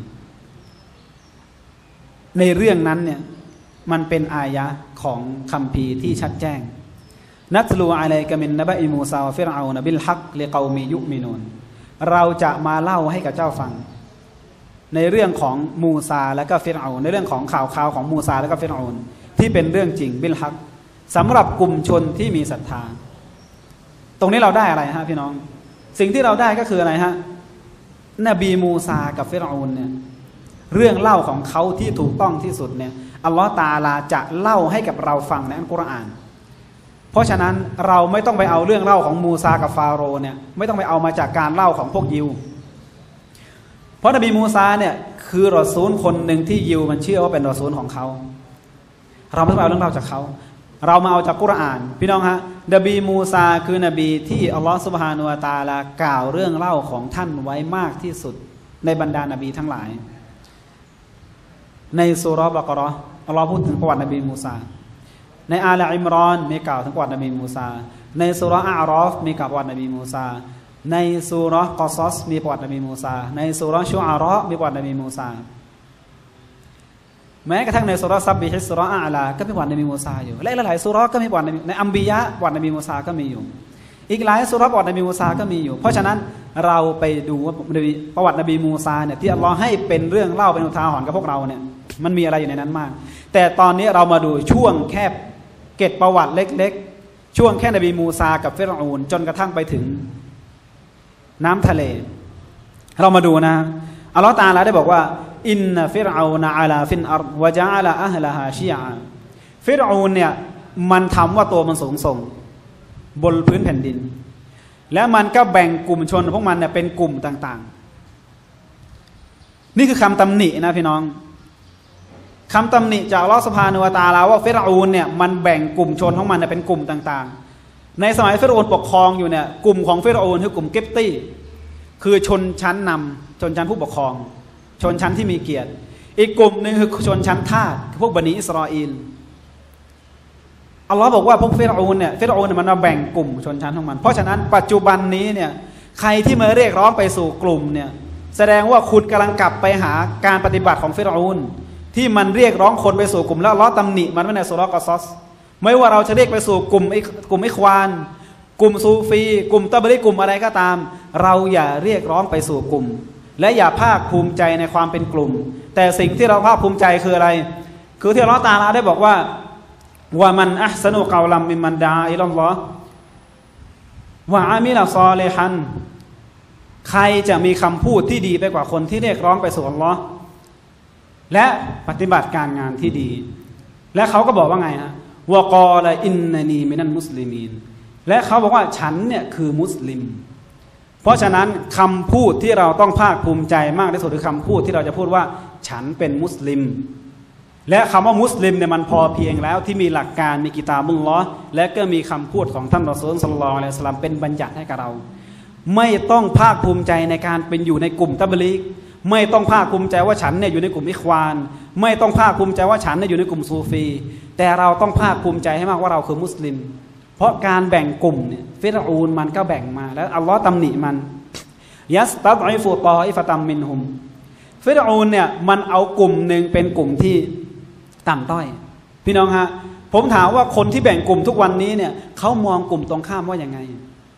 ในเรื่องนั้นเนี่ยมันเป็นอายะของคัมภีร์ที่ชัดแจ้งนัตลูอะลัยกะมินนะบะอิมูซาวะฟิรเอานบิลฮักลิกอมิยุมินูนเราจะมาเล่าให้กับเจ้าฟังในเรื่องของมูซาและก็ฟิรเอานในเรื่องของข่าวของมูซาและก็ฟิรเอานที่เป็นเรื่องจริงบิลฮักสำหรับกลุ่มชนที่มีศรัทธาตรงนี้เราได้อะไรฮะพี่น้องสิ่งที่เราได้ก็คืออะไรฮะนบีมูซากับฟิรเอานเนี่ยเรื่องเล่าของเขาที่ถูกต้องที่สุดเนี่ยอัลลอฮฺตะอาลาจะเล่าให้กับเราฟังในอัลกุรอานเพราะฉะนั้นเราไม่ต้องไปเอาเรื่องเล่าของมูซากับฟาโรห์เนี่ยไม่ต้องไปเอามาจากการเล่าของพวกยิวเพราะนบีมูซาเนี่ยคือรอซูลคนหนึ่งที่ยิวมันเชื่อว่าเป็นรอซูลของเขาเราไม่ต้องเอาเรื่องเล่าจากเขาเรามาเอาจากกุรอานพี่น้องฮะนบีมูซาคือนบีที่อัลลอฮฺซุบฮานะฮูวะตะอาลากล่าวเรื่องเล่าของท่านไว้มากที่สุดในบรรดานบีทั้งหลายในซูเราะห์บะเกาะเราะห์อัลลอฮ์พูดถึงประวัตินบีมูซาในอาลอิมรอนมีกล่าวถึงประวัตินบีมูซาในซูเราะห์อาเราฟมีกล่าวประวัตินบีมูซาในซูเราะห์กอซัสมีประวัตินบีมูซาในซูเราะห์ชูอาเราะห์มีประวัตินบีมูซาแม้กระทั่งในซูเราะห์ซับบิฮิสซูเราะห์อาลาก็มีประวัตินบีมูซาอยู่และหลายๆซูเราะห์ก็มีประวัติในอัมบิยะประวัตินบีมูซาก็มีอยู่อีกหลายซูเราะห์ประวัตินบีมูซาก็มีอยู่เพราะฉะนั้นเราไปดูว่าประวัตินบีมูซาเนี่ยที่อัลลอฮ์ให้เป็นเรื่องเล่าเป็นอุทาหรณ์กับพวกเราเนี่ยมันมีอะไรอยู่ในนั้นมากแต่ตอนนี้เรามาดูช่วงแค่เกร็ดประวัติเล็กๆช่วงแค่นบีมูซากับฟิรเอานจนกระทั่งไปถึงน้ำทะเลเรามาดูนะอัลลอฮฺตะอาลาได้บอกว่าอินนะฟิรเอานะอะลาฟินอัรฎวะญะอะลาอะฮลาฮาชิยะฟิรเอานเนี่ยมันทำว่าตัวมันสูงส่งบนพื้นแผ่นดินแล้วมันก็แบ่งกลุ่มชนพวกมันเนี่ยเป็นกลุ่มต่างๆนี่คือคำตำหนินะพี่น้องคำตำหนิจากอัลเลาะห์ซุบฮานะฮูวะตะอาลาว่าฟิรเอานเนี่ยมันแบ่งกลุ่มชนของมันเป็นกลุ่มต่างๆในสมัยฟิรเอานปกครองอยู่เนี่ยกลุ่มของฟิรเอานคือกลุ่มกิบตีคือชนชั้นนำชนชั้นผู้ปกครองชนชั้นที่มีเกียรติอีกกลุ่มหนึ่งคือชนชั้นทาสพวกบันิอิสราเอลอัลลอฮ์บอกว่าพวกฟิรเอานเนี่ยมันมาแบ่งกลุ่มชนชั้นของมันเพราะฉะนั้นปัจจุบันนี้เนี่ยใครที่มาเรียกร้องไปสู่กลุ่มเนี่ยแสดงว่าคุณกำลังกลับไปหาการปฏิบัติของฟิรเอานที่มันเรียกร้องคนไปสู่กลุ่มแล้วอัลลอฮ์ตำหนิมันไว้ในซูเราะห์กอซอสไม่ว่าเราจะเรียกไปสู่กลุ่มอิควานกลุ่มซูฟีกลุ่มตะบรีกลุ่มอะไรก็ตามเราอย่าเรียกร้องไปสู่กลุ่มและอย่าภาคภูมิใจในความเป็นกลุ่มแต่สิ่งที่เราภาคภูมิใจคืออะไรคือที่อัลเลาะห์ตะอาลาได้บอกว่าว่ามันอัห์ซะนุกอลัมมิมมันดาอิลัลลอฮ์วะอามิลศอลิฮันใครจะมีคำพูดที่ดีไปกว่าคนที่เรียกร้องไปสู่อัลลอฮ์และปฏิบัติการงานที่ดีและเขาก็บอกว่าไงฮะวะกอลอินนานีมินัลมุสลิมีนและเขาบอกว่าฉันเนี่ยคือมุสลิมเพราะฉะนั้นคำพูดที่เราต้องภาคภูมิใจมากที่สุดคือคำพูดที่เราจะพูดว่าฉันเป็นมุสลิมและคำว่ามุสลิมเนี่ยมันพอเพียงแล้วที่มีหลักการมีกิตาบุลลอฮ์และก็มีคำพูดของท่านรอซูล ศ็อลลัลลอฮุอะลัยฮิวะซัลลัมเป็นบัญญัติให้กับเราไม่ต้องภาคภูมิใจในการเป็นอยู่ในกลุ่มตะบลีกไม่ต้องภาคภูมิใจว่าฉันเนี่ยอยู่ในกลุ่มอิควานไม่ต้องภาคภูมิใจว่าฉันเนี่ยอยู่ในกลุ่มซูฟีแต่เราต้องภาคภูมิใจให้มากว่าเราคือมุสลิมเพราะการแบ่งกลุ่มเนี่ยฟิรเอานมันก็แบ่งมาแล้วอัลลอฮ์ตำหนิมันยัสตัดอิฟุตออิฟะตัมมินฮุมฟิรเอานเนี่ยมันเอากลุ่มหนึ่งเป็นกลุ่มที่ต่ำต้อยพี่น้องฮะผมถามว่าคนที่แบ่งกลุ่มทุกวันนี้เนี่ยเขามองกลุ่มตรงข้ามว่ายังไง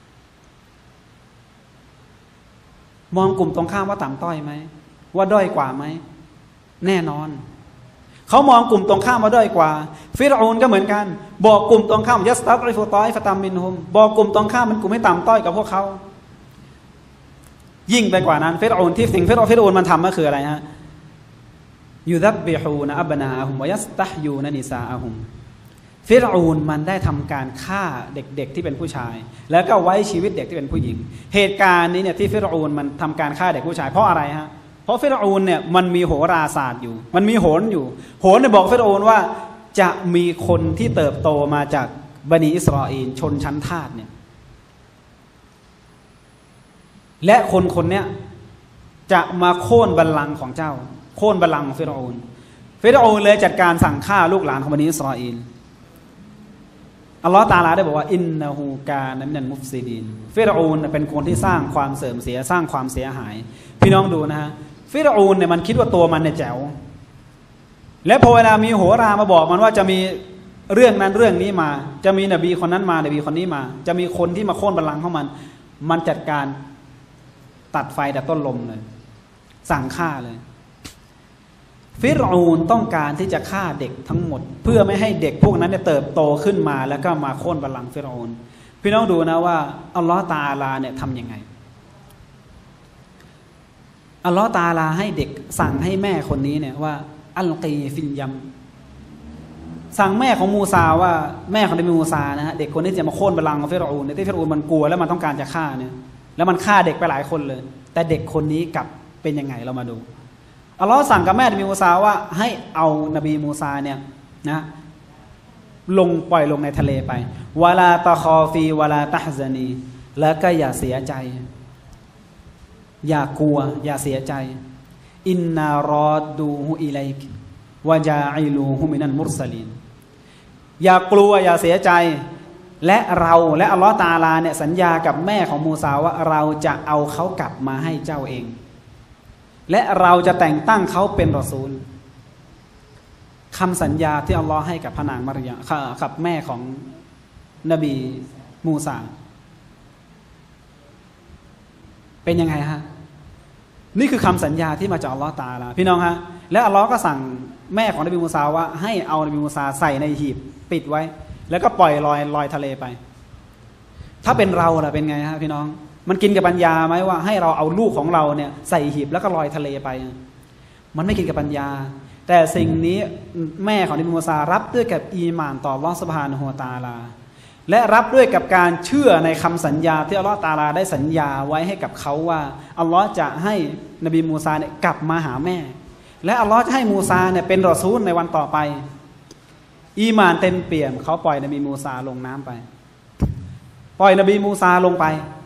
มองกลุ่มตรงข้ามว่าต่ำต้อยไหมว่าด้อยกว่าไหมแน่นอนเขามองกลุ่มตรงข้ามว่าด้อยกว่าฟิรเอานก็เหมือนกันบอกกลุ่มตรงข้ามยัสตัดอิฟุตออิฟะตัมมินฮุมบอกกลุ่มตรงข้ามมันกลุ่มให้ต่ำต้อยกับพวกเขายิ่งไปกว่านั้นฟิรเอานที่สิ่งฟิรเอานมันทำก็คืออะไรฮะยุซับบิฮูนอับนาอะฮุมวะยัสตัฮยูนนิซาอะฮุมฟิรเอานมันได้ทำการฆ่าเด็กๆที่เป็นผู้ชายแล้วก็ไว้ชีวิตเด็กที่เป็นผู้หญิงเหตุการณ์นี้เนี่ยที่ฟิรเอานมันทำการฆ่าเด็กผู้ชายเพราะอะไรฮะเพราะฟิรเอานเนี่ยมันมีโหราศาสตร์อยู่มันมีโหรอยู่โหรเนี่ยบอกฟิรเอานว่าจะมีคนที่เติบโตมาจากบันิอิสราเอลชนชั้นทาสเนี่ยและคนเนี้ยจะมาโค่นบัลลังก์ของเจ้าโค่นบัลลังก์ของฟิรเอานเลยจัดการสั่งฆ่าลูกหลานของบันิอิสราเอลอัลลอฮฺตะอาลาได้บอกว่าอินนะฮูกานะมินัลมุฟซิดีนฟิรเอานเป็นคนที่สร้างความเสื่อมเสียสร้างความเสียหายพี่น้องดูนะฮะฟิรเอานเนี่ยมันคิดว่าตัวมันเนี่ยแจ๋วและพอเวลามีโหรามาบอกมันว่าจะมีเรื่องนั้นเรื่องนี้มาจะมีนบีคนนั้นมานบีคนนี้มาจะมีคนที่มาโค่นบัลลังก์ของมันจัดการตัดไฟแต่ต้นลมเลยสั่งฆ่าเลยฟิรเอานต้องการที่จะฆ่าเด็กทั้งหมดเพื่อไม่ให้เด็กพวกนั้นเติบโตขึ้นมาแล้วก็มาโค่นบัลลังก์ฟิรเอานพี่น้องดูนะว่าอัลลอฮฺตะอาลาเนี่ยทำยังไงอัลลอฮฺตะอาลาให้เด็กสั่งให้แม่คนนี้เนี่ยว่าอัลกีฟินยัมสั่งแม่ของมูซาว่าแม่ของนบีมูซานะฮะเด็กคนนี้จะมาโค่นบัลลังก์ของฟิรเอานที่ฟิรเอานมันกลัวแล้วมันต้องการจะฆ่าเนี่ยแล้วมันฆ่าเด็กไปหลายคนเลยแต่เด็กคนนี้กลับเป็นยังไงเรามาดูอัลลอฮ์สั่งกับแม่นบีมูซาว่าให้เอานบีมูซาเนี่ยนะปล่อยลงในทะเลไปวะลาตะคอฟีวะลาตะฮซานีแล้วก็อย่าเสียใจอย่ากลัวอย่าเสียใจอินนารอดูฮุอิลัยกวะจาอิลูฮุมินัลมุรซะลีนอย่ากลัวอย่าเสียใจและเราและอัลลอฮ์ตะอาลาเนี่ยสัญญากับแม่ของมูซาว่าเราจะเอาเขากลับมาให้เจ้าเองและเราจะแต่งตั้งเขาเป็นรอซูลคำสัญญาที่อัลลอฮ์ให้กับพระนางมารยากับแม่ของนบีมูซาเป็นยังไงฮะนี่คือคำสัญญาที่มาจากอัลลอฮ์ตะอาลาพี่น้องฮะและอัลลอฮ์ก็สั่งแม่ของนบีมูซาว่าให้เอานบีมูซาใส่ในหีบปิดไว้แล้วก็ปล่อยลอยทะเลไปถ้าเป็นเราล่ะเป็นไงฮะพี่น้องมันกินกับปัญญาไหมว่าให้เราเอาลูกของเราเนี่ยใส่หีบแล้วก็ลอยทะเลไปมันไม่กินกับปัญญาแต่สิ่งนี้แม่ของนบีมูซารับด้วยกับอีหม่านต่ออัลเลาะห์ซุบฮานะฮูวะตะอาลาและรับด้วยกับการเชื่อในคำสัญญาที่อัลเลาะห์ตะอาลาได้สัญญาไว้ให้กับเขาว่าอัลเลาะห์จะให้นบีมูซาเนี่ยกลับมาหาแม่และอัลเลาะห์จะให้มูซาเนี่ยเป็นรอซูลในวันต่อไปอีหม่านเต็มเปี่ยมเขาปล่อยนบีมูซาลงน้ำไปปล่อยนบีมูซาลงไป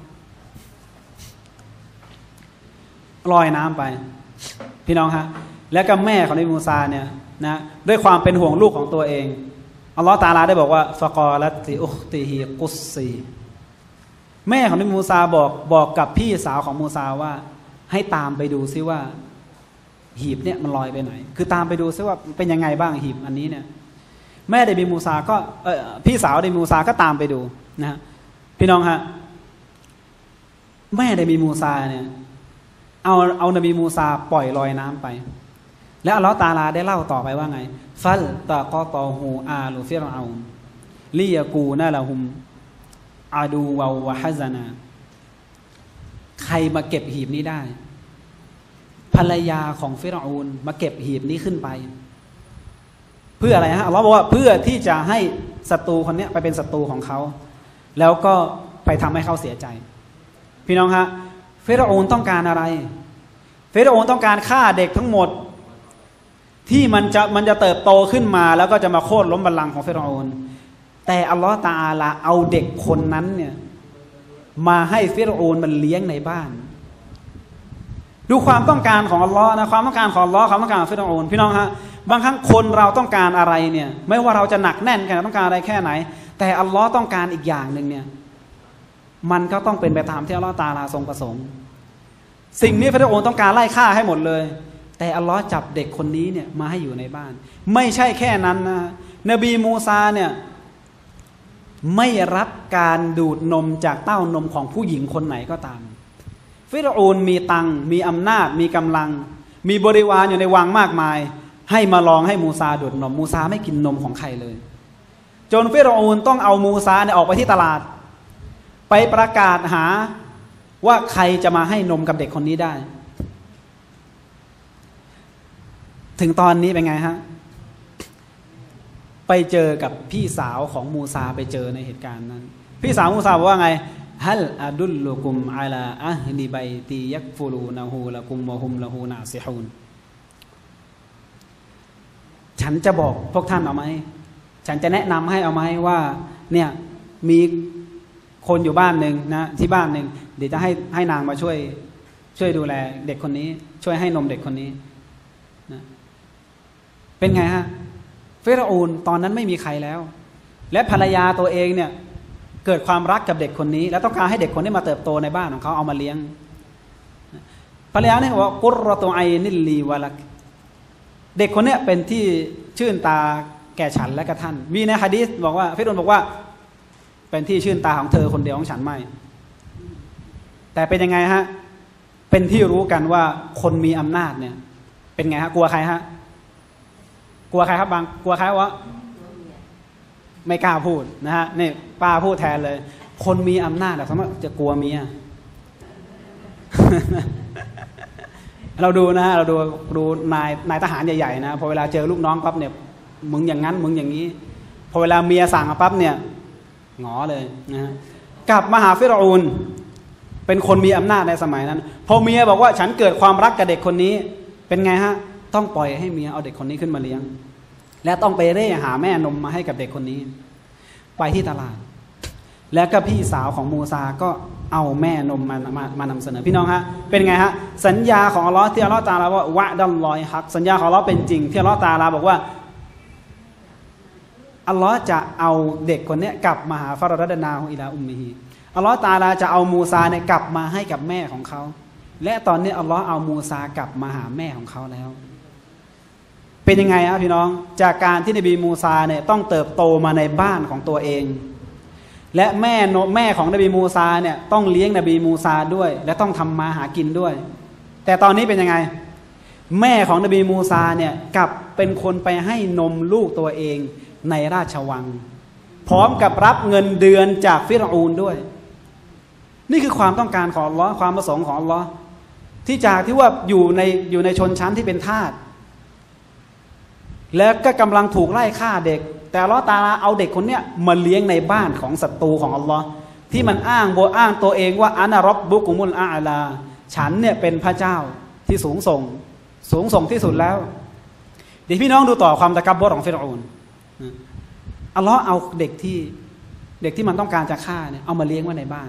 ลอยน้ำไปพี่น้องฮะและก็แม่ของนบีมูซาเนี่ยนะด้วยความเป็นห่วงลูกของตัวเองอัลลอฮฺตะอาลาได้บอกว่าฟะกอลัตติอุคติฮิกุสซีแม่ของนบีมูซาบอกกับพี่สาวของมูซาว่าให้ตามไปดูซิว่าหีบเนี่ยมันลอยไปไหนคือตามไปดูซิว่าเป็นยังไงบ้างหีบอันนี้เนี่ยแม่นบีมูซาก็พี่สาวนบีมูซาก็ตามไปดูนะฮะพี่น้องฮะแม่นบีมูซาเนี่ยเอานบีมูซาปล่อยลอยน้ำไปแล้วอัลเลาะห์ตะอาลาได้เล่าต่อไปว่าไงฟัลตะกอตอฮูอาลุฟิรเอานลิยะกูนะละฮุมอาดูวะวะฮะซานาใครมาเก็บหีบนี้ได้ภรรยาของฟิรเอานมาเก็บหีบนี้ขึ้นไปเพื่ออะไรฮะอัลเลาะห์บอกว่าเพื่อที่จะให้ศัตรูคนนี้ไปเป็นศัตรูของเขาแล้วก็ไปทำให้เขาเสียใจพี่น้องฮะฟิรเอานต้องการอะไรฟิรเอานต้องการฆ่าเด็กทั้งหมดที่มันจะเติบโตขึ้นมาแล้วก็จะมาโค่นล้มบัลลังก์ของฟิรเอานแต่อัลลอฮฺตะอาลาเอาเด็กคนนั้นเนี่ยมาให้ฟิรเอานมันเลี้ยงในบ้านดูความต้องการของอัลลอฮ์นะความต้องการของอัลลอฮ์ความต้องการของฟิรเอานพี่น้องฮะบางครั้งคนเราต้องการอะไรเนี่ยไม่ว่าเราจะหนักแน่นกันต้องการอะไรแค่ไหนแต่อัลลอฮ์ต้องการอีกอย่างหนึ่งเนี่ยมันก็ต้องเป็นไปตามที่อัลลอฮ์ตะอาลาทรงประสงค์สิ่งนี้ฟิรเอานต้องการไล่ฆ่าให้หมดเลยแต่อัลลอฮ์จับเด็กคนนี้เนี่ยมาให้อยู่ในบ้านไม่ใช่แค่นั้นนะนบีมูซาเนี่ยไม่รับการดูดนมจากเต้านมของผู้หญิงคนไหนก็ตามฟิรเอานมีตังมีอำนาจมีกำลังมีบริวารอยู่ในวังมากมายให้มาลองให้มูซาดูดนมมูซาไม่กินนมของใครเลยจนฟิรเอานต้องเอามูซาเนี่ยออกไปที่ตลาดไปประกาศหาว่าใครจะมาให้นมกับเด็กคนนี้ได้ถึงตอนนี้เป็นไงฮะไปเจอกับพี่สาวของมูซาไปเจอในเหตุการณ์นั้นพี่สาวมูซาบอกว่าไงฮัลอาดุลลุกุมอาลาอะฮลิบัยตียักฟูลูนะฮูละกุมวะฮุมละฮูนาซิฮูนฉันจะบอกพวกท่านเอาไหมฉันจะแนะนำให้เอาไหมว่าเนี่ยมีคนอยู่บ้านหนึ่งนะที่บ้านหนึ่งเดี๋ยวจะให้นางมาช่วยดูแลเด็กคนนี้ช่วยให้นมเด็กคนนี้นะเป็นไงฮะฟิรเอานตอนนั้นไม่มีใครแล้วและภรรยาตัวเองเนี่ยเกิดความรักกับเด็กคนนี้แล้วต้องการให้เด็กคนนี้มาเติบโตในบ้านของเขาเอามาเลี้ยงภรรยาเนี่ยบอกว่ากุรเราะตุไอนิลลีวะลักเด็กคนนี้เป็นที่ชื่นตาแก่ฉันและกับท่านมีในหะดีษบอกว่าฟิรเอานบอกว่าเป็นที่ชื่นตาของเธอคนเดียวของฉันไม่แต่เป็นยังไงฮะเป็นที่รู้กันว่าคนมีอำนาจเนี่ยเป็นไงฮะกลัวใครฮะกลัวใครครับบางกลัวใครวะไม่กล้าพูดนะฮะนี่ป้าพูดแทนเลยคนมีอำนาจแต่สมมติจะกลัวเมีย เราดูนะเราดูนายทหารใหญ่ๆนะพอเวลาเจอลูกน้องปั๊บเนี่ยมึงอย่างนั้นมึงอย่างนี้พอเวลาเมียสั่งมาปั๊บเนี่ยหงอเลยนะฮะกลับมาหาฟิรเอานเป็นคนมีอำนาจในสมัยนั้นพอเมียบอกว่าฉันเกิดความรักกับเด็กคนนี้เป็นไงฮะต้องปล่อยให้เมียเอาเด็กคนนี้ขึ้นมาเลี้ยงและต้องไปเร่หาแม่นมมาให้กับเด็กคนนี้ไปที่ตลาดแล้วก็พี่สาวของมูซาก็เอาแม่นมมานำเสนอพี่น้องฮะเป็นไงฮะสัญญาของอัลลอฮ์ที่อัลลอฮ์ตะอาลาว่าวะดัลลอยฮักสัญญาของอัลลอฮ์เป็นจริงที่อัลลอฮ์ตะอาลาบอกว่าอัลลอฮ์จะเอาเด็กคนนี้กลับมาหาฟารัดนาฮูอิลาอุมมิฮีอัลลอฮ์ตะอาลาจะเอามูซาเนี่ยกลับมาให้กับแม่ของเขาและตอนนี้อัลลอฮ์เอามูซากลับมาหาแม่ของเขาแล้วเป็นยังไงครับพี่น้องจากการที่นบีมูซาเนี่ยต้องเติบโตมาในบ้านของตัวเองและแม่ของนบีมูซาเนี่ยต้องเลี้ยงนบีมูซาด้วยและต้องทำมาหากินด้วยแต่ตอนนี้เป็นยังไงแม่ของนบีมูซาเนี่ยกลับเป็นคนไปให้นมลูกตัวเองในราชวังพร้อมกับรับเงินเดือนจากฟิรเอานด้วยนี่คือความต้องการของอัลเลาะห์ความประสงค์ของอัลเลาะห์ที่จากที่ว่าอยู่ในชนชั้นที่เป็นทาสแล้วก็กำลังถูกไล่ฆ่าเด็กแต่อัลลอฮ์ตะอาลาเอาเด็กคนเนี้ยมาเลี้ยงในบ้านของศัตรูของอัลลอฮ์ที่มันอ้างตัวเองว่าอานะร็อบบุกุมุลอาลาฉันเนี่ยเป็นพระเจ้าที่สูงส่งที่สุดแล้วเดี๋ยวพี่น้องดูต่อความตะกับบรของฟิรเอานอัลลอฮ์เอาเด็กที่มันต้องการจะฆ่าเนี่ยเอามาเลี้ยงไว้ในบ้าน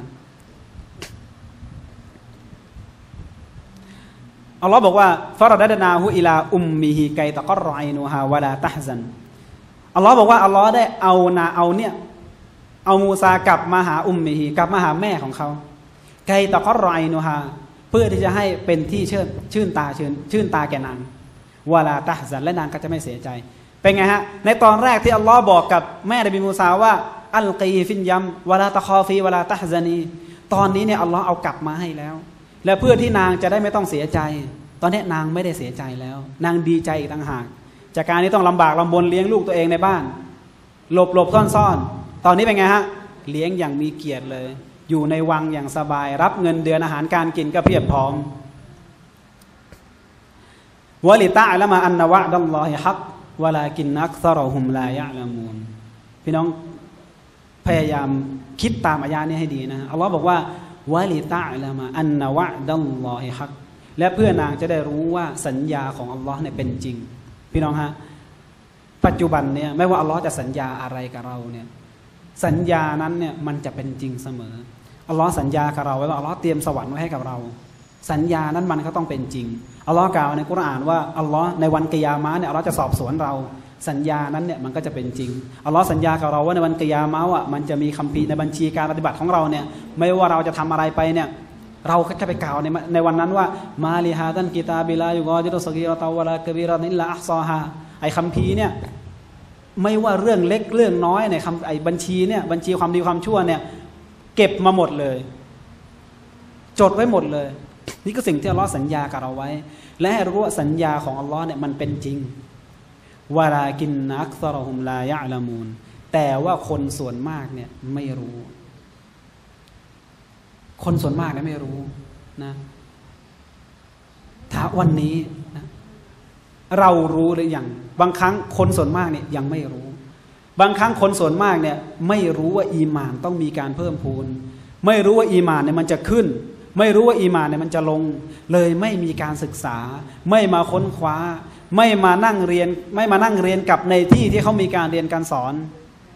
อัลลอฮ์บอกว่าฟารดัดนาฮูอิลาอุมมิฮิไกตะกรอไอนูฮาวะลาตะฮซันอัลลอฮ์บอกว่าอัลลอฮ์ได้เอามูซากลับมาหาอุมมิฮิกลับมาหาแม่ของเขาไกตะกรอไอนูฮาเพื่อที่จะให้เป็นที่ชื่นตาแก่นางวะลาตะฮซันและนางก็จะไม่เสียใจเป็นไงฮะในตอนแรกที่อัลลอฮ์บอกกับแม่นบีมูซาว่าอัลกีฟินยัมวะลาตะคอฟีวะลาตะฮซานีตอนนี้เนี่ยอัลลอฮ์เอากลับมาให้แล้วและเพื่อที่นางจะได้ไม่ต้องเสียใจตอนนี้นางไม่ได้เสียใจแล้วนางดีใจอีกต่างหากจากการที่ต้องลำบากลำบนเลี้ยงลูกตัวเองในบ้านหลบซ่อนตอนนี้เป็นไงฮะเลี้ยงอย่างมีเกียรติเลยอยู่ในวังอย่างสบายรับเงินเดือนอาหารการกินก็เพียบพร้อมวะลิตะละมาอันนะวะดัลลอฮิฮักวะลากินนักซะรอฮุมลายะละมูนพี่น้องพยายามคิดตามอายะนี้ให้ดีนะอัลลอฮ์บอกว่าวะลิตะละมาอันนะวะดัลลอฮิฮักและเพื่อนางจะได้รู้ว่าสัญญาของอัลลอฮ์เนี่ยเป็นจริงพี่น้องฮะปัจจุบันเนี่ยไม่ว่าอัลลอฮ์จะสัญญาอะไรกับเราเนี่ยสัญญานั้นเนี่ยมันจะเป็นจริงเสมออัลลอฮ์สัญญากับเราไว้ว่าอัลลอฮ์เตรียมสวรรค์ไว้ให้กับเราสัญญานั้นมันก็ต้องเป็นจริงอัลลอฮ์กล่าวในกุรอานว่าอัลลอฮ์ในวันกิยามะห์เนี่ยอัลลอฮ์จะสอบสวนเราสัญญานั้นเนี่ยมันก็จะเป็นจริงอัลลอฮ์สัญญากับเราว่าในวันกิยามะห์อ่ะมันจะมีคัมภีร์ในบัญชีการปฏิบัติของเราเนี่ยไม่ว่าเราจะทำอะไรไปเนี่ยเราก็จะไปกล่าวในวันนั้นว่ามาลิฮาดันกิตาบิลายุกอดิรุสกีรอตาวะลากะบีรอนิลลาอัฮซอฮาไอ้คัมภีร์เนี่ยไม่ว่าเรื่องเล็กเรื่องน้อยในไอ้บัญชีเนี่ยบัญชีความดีความชั่วเนี่ยเก็บมาหมดเลยจดไว้หมดเลยนี่ก็สิ่งที่อัลลอฮ์สัญญากับเราไว้และให้รู้ว่าสัญญาของอัลลอฮ์เนี่ยมันเป็นจริงวะลากินนักซะรอฮุมลายะละมูนแต่ว่าคนส่วนมากเนี่ยไม่รู้คนส่วนมากเนี่ยไม่รู้นะถ้าวันนี้นะเรารู้หรือยังบางครั้งคนส่วนมากเนี่ยยังไม่รู้บางครั้งคนส่วนมากเนี่ยไม่รู้ว่าอีหม่านต้องมีการเพิ่มพูนไม่รู้ว่าอีหม่านเนี่ยมันจะขึ้นไม่รู้ว่าอีหม่านเนี่ยมันจะลงเลยไม่มีการศึกษาไม่มาค้นคว้าไม่มานั่งเรียนกับในที่ที่เขามีการเรียนการสอน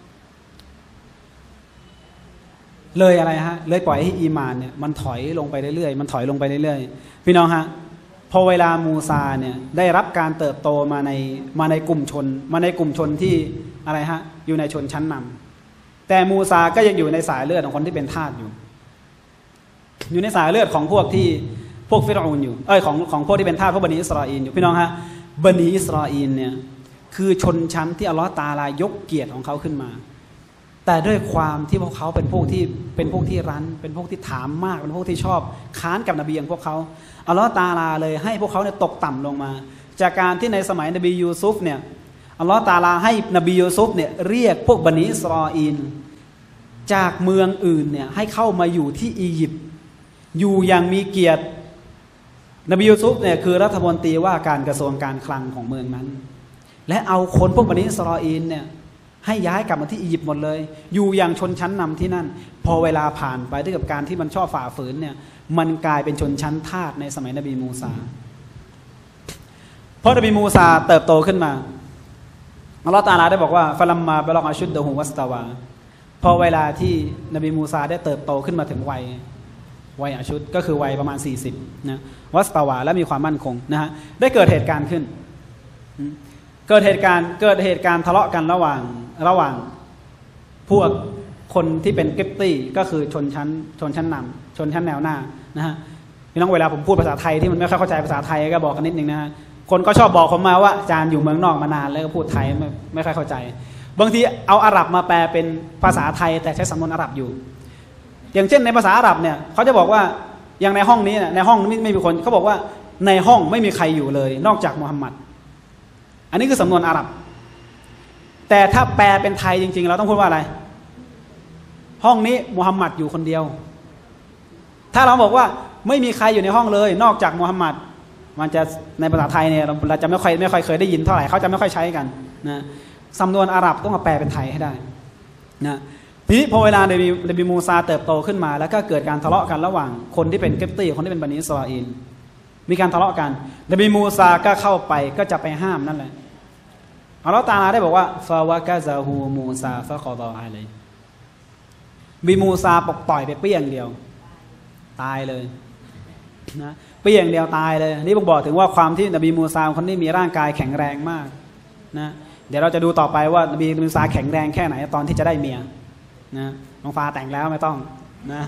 เลยอะไรฮะเลยปล่อยให้อีหม่านเนี่ยมันถอยลงไปเรื่อยๆพี่น้องฮะพอเวลามูซาเนี่ยได้รับการเติบโตมาในกลุ่มชนที่อะไรฮะอยู่ในชนชั้นนำแต่มูซาก็ยังอยู่ในสายเลือดของคนที่เป็นทาสอยู่ในสายเลือดของพวกฟิรเอานอยู่ของพวกที่เป็นทาสพวกบันิอิสราอีลอยู่พี่น้องฮะบันิอิสราอีลเนี่ยคือชนชั้นที่อัลลอฮ์ตะอาลายกเกียรติของเขาขึ้นมาแต่ด้วยความที่พวกเขาเป็นพวกที่รั้นเป็นพวกที่ถามมากเป็นพวกที่ชอบค้านกับนบีอย่างพวกเขาอัลลอฮ์ตะอาลาเลยให้พวกเขาเนี่ยตกต่ำลงมาจากการที่ในสมัยนบียูซุฟเนี่ยอัลลอฮ์ตะอาลาให้นบียูซุฟเนี่ยเรียกพวกบันิอิสราอีลจากเมืองอื่นเนี่ยให้เข้ามาอยู่ที่อียิปต์อยู่อย่างมีเกียรตินบียูซุฟเนี่ยคือรัฐมนตรีว่าการกระทรวงการคลังของเมืองนั้นและเอาคนพวกบันิอิสราอีลเนี่ยให้ย้ายกลับมาที่อียิปต์หมดเลยอยู่อย่างชนชั้นนำที่นั่นพอเวลาผ่านไปด้วยกับการที่มันชอบฝ่าฝืนเนี่ยมันกลายเป็นชนชั้นทาสในสมัยนบีมูซาเพราะนบีมูซาเติบโตขึ้นมาอัลลอฮฺตะอาลาได้บอกว่าฟะลัมมาบะลอกะชุดดะฮูวัสตาวาพอเวลาที่นบีมูซาได้เติบโตขึ้นมาถึงวัยอาชุดก็คือวัยประมาณ40นะวัสตาวาและมีความมั่นคงนะฮะได้เกิดเหตุการณ์ขึ้นเกิดเหตุการณ์ทะเลาะกันระหว่างพวกคนที่เป็นกิปตี้ก็คือชนชั้นนำชนชั้นแนวหน้านะฮะพี่น้องเวลาผมพูดภาษาไทยที่มันไม่ค่อยเข้าใจภาษาไทยก็บอกกันนิดนึงนะฮะคนก็ชอบบอกผมมาว่าอาจารย์อยู่เมืองนอกมานานแล้วก็พูดไทยไม่ค่อยเข้าใจบางทีเอาอาหรับมาแปลเป็นภาษาไทยแต่ใช้สำนวนอาหรับอยู่อย่างเช่นในภาษาอาหรับเนี่ยเขาจะบอกว่าอย่างในห้องนี้เนี่ยในห้องไม่มีคนเขาบอกว่าในห้องไม่มีใครอยู่เลยนอกจากมุฮัมมัดอันนี้คือสำนวนอาหรับแต่ถ้าแปลเป็นไทยจริงๆเราต้องพูดว่าอะไรห้องนี้มุฮัมมัดอยู่คนเดียวถ้าเราบอกว่าไม่มีใครอยู่ในห้องเลยนอกจากมุฮัมมัดมันจะในภาษาไทยเนี่ยเราจะไม่ค่อยเคยได้ยินเท่าไหร่เขาจะไม่ค่อยใช้กันนะสำนวนอาหรับต้องมาแปลเป็นไทยให้ได้นะทีนี้พอเวลานบีมูซาเติบโตขึ้นมาแล้วก็เกิดการทะเลาะกันระหว่างคนที่เป็นกิบตีคนที่เป็นบันิอิสราเอลมีการทะเลาะกันนบีมูซาก็เข้าไปก็จะไปห้ามนั่นแหละอัลลอฮฺตะอาลาได้บอกว่าฟาวะกะซาฮูมูซาฟะกอฎออะลัยฮิบีมูซาปกปล่อยไปเปี้ยงเดียวตายเลยนะเปี้ยงเดียวตายเลยนี่ผมบอกถึงว่าความที่นบีมูซาคนนี้มีร่างกายแข็งแรงมากนะเดี๋ยวเราจะดูต่อไปว่านบีมูซาแข็งแรงแค่ไหนตอนที่จะได้เมียนะน้องฟ้าแต่งแล้วไม่ต้องนะ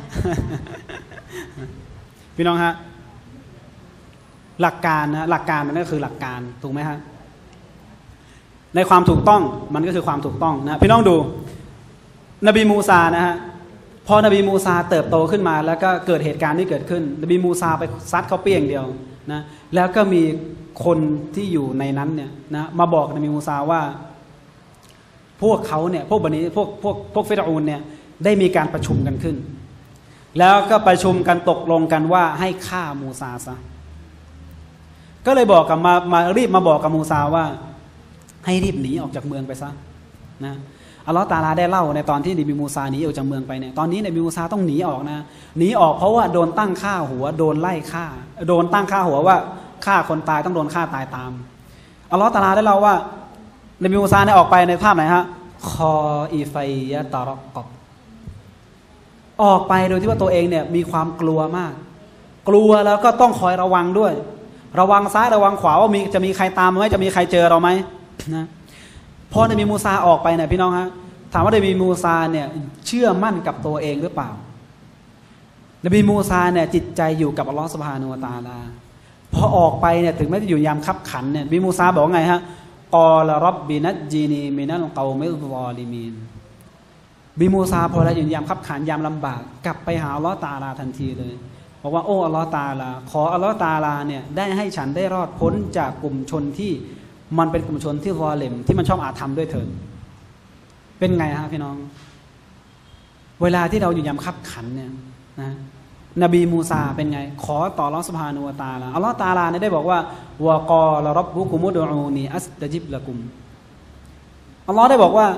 พี่น้องฮะหลักการนะหลักการมันก็คือหลักการถูกไหมฮะในความถูกต้องมันก็คือความถูกต้องนะพี่น้องดูนบีมูซานะฮะพอนบีมูซาเติบโตขึ้นมาแล้วก็เกิดเหตุการณ์ที่เกิดขึ้นนบีมูซาไปซัดเขาเปี้ยงเดียวนะแล้วก็มีคนที่อยู่ในนั้นเนี่ยนะมาบอกนบีมูซาว่าพวกเขาเนี่ยพวกบันนี้พวกฟิรเอานเนี่ยได้มีการประชุมกันขึ้นแล้วก็ประชุมกันตกลงกันว่าให้ฆ่ามูซาซะก็เลยบอกกับมารีบมาบอกกับมูซาว่าให้รีบหนีออกจากเมืองไปซะนะอัลลอฮฺตะอาลาได้เล่าในตอนที่นบีมูซาหนีออกจากเมืองไปเนี่ยตอนนี้นบีมูซาต้องหนีออกนะหนีออกเพราะว่าโดนตั้งฆ่าหัวโดนไล่ฆ่าโดนตั้งฆ่าหัวว่าฆ่าคนตายต้องโดนฆ่าตายตามอัลลอฮฺตะอาลาได้เล่าว่านบีมูซาเนี่ยออกไปในภาพไหนฮะคออีไฟยะตารอกอบออกไปโดยที่ว่าตัวเองเนี่ยมีความกลัวมากกลัวแล้วก็ต้องคอยระวังด้วยระวังซ้ายระวังขวาว่าจะมีใครตามไหมจะมีใครเจอเราไหมนะพอนบีมูซาออกไปเนี่ยพี่น้องฮะถามว่านบีมูซาเนี่ยเชื่อมั่นกับตัวเองหรือเปล่านบีมูซาเนี่ยจิตใจอยู่กับอัลลอฮฺซุบฮานะฮูวะตะอาลาพอออกไปเนี่ยถึงแม้จะอยู่ยามคับขันเนี่ยนบีมูซาบอกไงฮะกอลรับบินัจจีนีมินัลกอมิลซอลิมีนบีมูซาพอแล้วอยู่ยามคับขันยามลำบากกลับไปหาอัลลอฮฺตะอาลาทันทีเลยบอกว่าโอ้อัลลอฮฺตะอาลาขออัลลอฮฺตะอาลาเนี่ยได้ให้ฉันได้รอดพ้นจากกลุ่มชนที่มันเป็นกลุ่มชนที่ซอลิมที่มันชอบอาธรรมด้วยเถิดเป็นไงฮะพี่น้องเวลาที่เราอยู่ยามคับขันเนี่ยนะนบีมูซาเป็นไงขอต่ออัลลอฮฺซุบฮานะฮูวะตะอาลาอัลลอฮฺตะอาลาเนี่ยได้บอกว่าวะกอลรับบุกุมุดอูนีอัสตะจิบละกุมอัลลอฮฺได้บอกว่า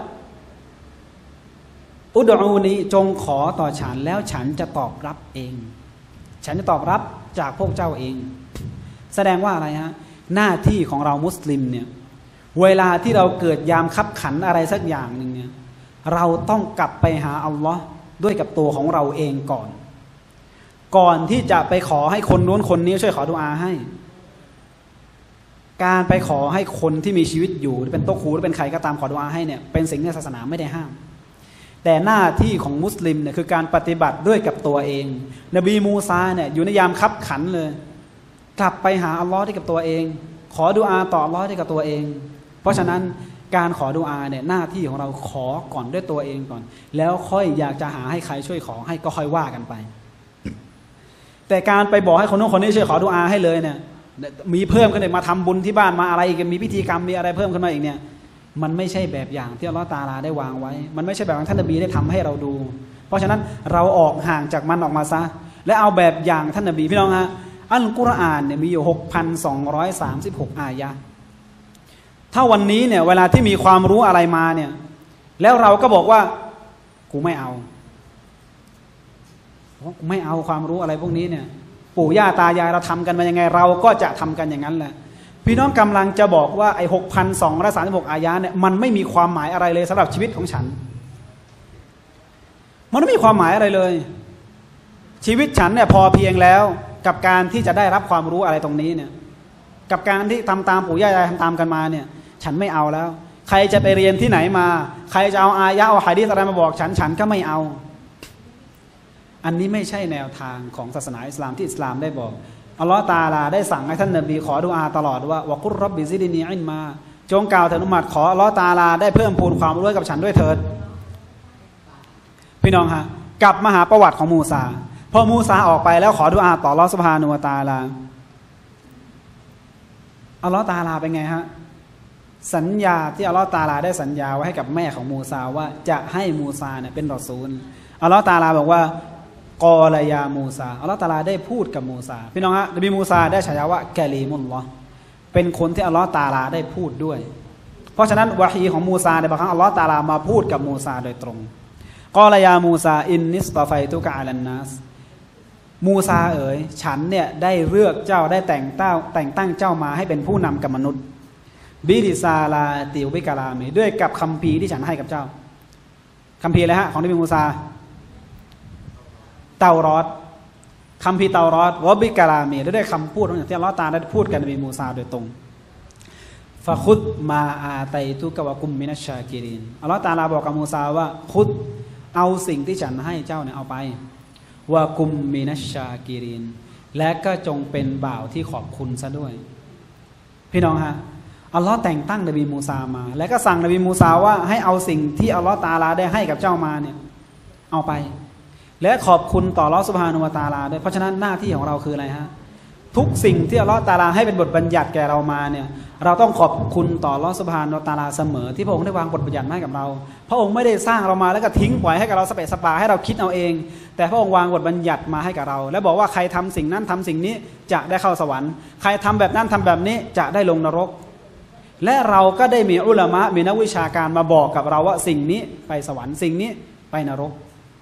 อุดอูนีจงขอต่อฉันแล้วฉันจะตอบรับเองฉันจะตอบรับจากพวกเจ้าเองแสดงว่าอะไรฮะหน้าที่ของเรามุสลิมเนี่ยเวลาที่เราเกิดยามคับขันอะไรสักอย่างหนึ่งเนี่ยเราต้องกลับไปหาอัลลอฮ์ด้วยกับตัวของเราเองก่อนที่จะไปขอให้คนนู้นคนนี้ช่วยขอดุอาให้การไปขอให้คนที่มีชีวิตอยู่เป็นโต๊ะครูหรือเป็นใครก็ตามขอดุอาให้เนี่ยเป็นสิ่งที่ศาสนาไม่ได้ห้ามแต่หน้าที่ของมุสลิมเนี่ยคือการปฏิบัติด้วยกับตัวเองนบีมูซาเนี่ยอยู่ในยามคับขันเลยกลับไปหาอัลลอฮ์ด้วยกับตัวเองขอดุอาต่ออัลลอฮ์ด้วยกับตัวเองเพราะฉะนั้นการขอดุอาเนี่ยหน้าที่ของเราขอก่อนด้วยตัวเองก่อนแล้วค่อยอยากจะหาให้ใครช่วยขอให้ก็ค่อยว่ากันไปแต่การไปบอกให้คนนู้นคนนี้ช่วยขอดุอาให้เลยเนี่ยมีเพิ่มขึ้นอีกมาทำบุญที่บ้านมาอะไรอีกมีพิธีกรรมมีอะไรเพิ่มขึ้นมาอีกเนี่ยมันไม่ใช่แบบอย่างที่อัลลอฮฺตะอาลาได้วางไว้มันไม่ใช่แบบอย่างท่านนบีได้ทำให้เราดูเพราะฉะนั้นเราออกห่างจากมันออกมาซะและเอาแบบอย่างท่านนบีพี่น้องฮะอัลกุรอานเนี่ยมีอยู่ 6,236 อายะห์ถ้าวันนี้เนี่ยเวลาที่มีความรู้อะไรมาเนี่ยแล้วเราก็บอกว่ากูไม่เอาไม่เอาความรู้อะไรพวกนี้เนี่ยปู่ย่าตายายเราทำกันมายังไงเราก็จะทำกันอย่างนั้นแหละพี่น้องกำลังจะบอกว่าไอ้ 6,236 อายะห์เนี่ยมันไม่มีความหมายอะไรเลยสำหรับชีวิตของฉันมันไม่มีความหมายอะไรเลยชีวิตฉันเนี่ยพอเพียงแล้วกับการที่จะได้รับความรู้อะไรตรงนี้เนี่ยกับการที่ทำตามปู่ย่ายายทำตามกันมาเนี่ยฉันไม่เอาแล้วใครจะไปเรียนที่ไหนมาใครจะเอาอายะห์เอาหะดีษอะไรมาบอกฉันก็ไม่เอาอันนี้ไม่ใช่แนวทางของศาสนาอิสลามที่อิสลามได้บอกอัลลอฮฺตะอาลาได้สั่งให้ท่านนบีขอดุอาตลอดว่าวะกุรร็อบบิซิดนีอิลมาจงกล่าวเถิดอุมัตขออัลลอฮฺตะอาลาได้เพิ่มพูนความรู้กับฉันด้วยเถิดพี่น้องฮะกลับมาหาประวัติของมูซาพอมูซาออกไปแล้วขอดุอาต่ออัลลอฮฺซุบฮานะฮูวะตะอาลาอัลลอฮฺตะอาลาเป็นไงฮะสัญญาที่อัลลอฮฺตะอาลาได้สัญญาไว้ให้กับแม่ของมูซาว่าจะให้มูซาเนี่ยเป็นรอซูลอัลลอฮฺตะอาลาบอกว่ากอลายามูซาอัลลอฮฺตะอาลาได้พูดกับมูซาพี่น้องฮะนบีมูซาได้ฉายาว่ากะลีมุลลอฮ์เป็นคนที่อัลลอฮฺตะอาลาได้พูดด้วยเพราะฉะนั้นวะฮีของมูซาในบางครั้งอัลลอฮฺตะอาลามาพูดกับมูซาโดยตรงกอลายามูซาอินนิสตอไฟตุกะอัลันนัสมูซาเอ๋ยฉันเนี่ยได้เลือกเจ้าได้แต่งตั้งเจ้ามาให้เป็นผู้นำกับมนุษย์บิลิซาลาติวบิกาลามีด้วยกับคัมภีร์ที่ฉันให้กับเจ้าคัมภีร์อะไรฮะของนบีมูซาเตารอดคัมภีร์เตารอดวะบิกาลามีด้วยคำพูดของที่อัลเลาะห์ตะอาลาได้พูดกับนบีมูซาโดยตรงฟะคุดมาอาไตตุกะวะกุมมินัชชากิรินอัลเลาะห์ตะอาลาบอกกับมูซาว่าคุดเอาสิ่งที่ฉันให้เจ้าเนี่ยเอาไปวะกุมมินัชชากิรินและก็จงเป็นบ่าวที่ขอบคุณซะด้วยพี่น้องฮะอัลลอฮ์แต่งตั้งนบีมูซามาและก็สั่งนบีมูซาว่าให้เอาสิ่งที่อัลลอฮ์ตะอาลาได้ให้กับเจ้ามาเนี่ยเอาไปและขอบคุณต่ออัลเลาะห์ซุบฮานะฮูวะตะอาลาด้วยเพราะฉะนั้นหน้าที่ของเราคืออะไรฮะทุกสิ่งที่อัลเลาะห์ตะอาลาให้เป็นบทบัญญัติแก่เรามาเนี่ยเราต้องขอบคุณต่ออัลเลาะห์ซุบฮานะฮูวะตะอาลาเสมอที่พระองค์ได้วางบทบัญญัติให้กับเราพระองค์ไม่ได้สร้างเรามาแล้วก็ทิ้งปล่อยให้กับเราสเปะสปาให้เราคิดเอาเองแต่พระองค์วางบทบัญญัติมาให้กับเราและบอกว่าใครทำสิ่งนั้นทำสิ่งนี้จะได้เข้าสวรรค์ใครทำแบบนั้นทำแบบนี้จะได้ลงนรกและเราก็ได้มีอุลามะมีนักวิชาการมาบอกกับเราว่าสิ่งนี้ไปสวรรค์สิ่งนี้ไปนรก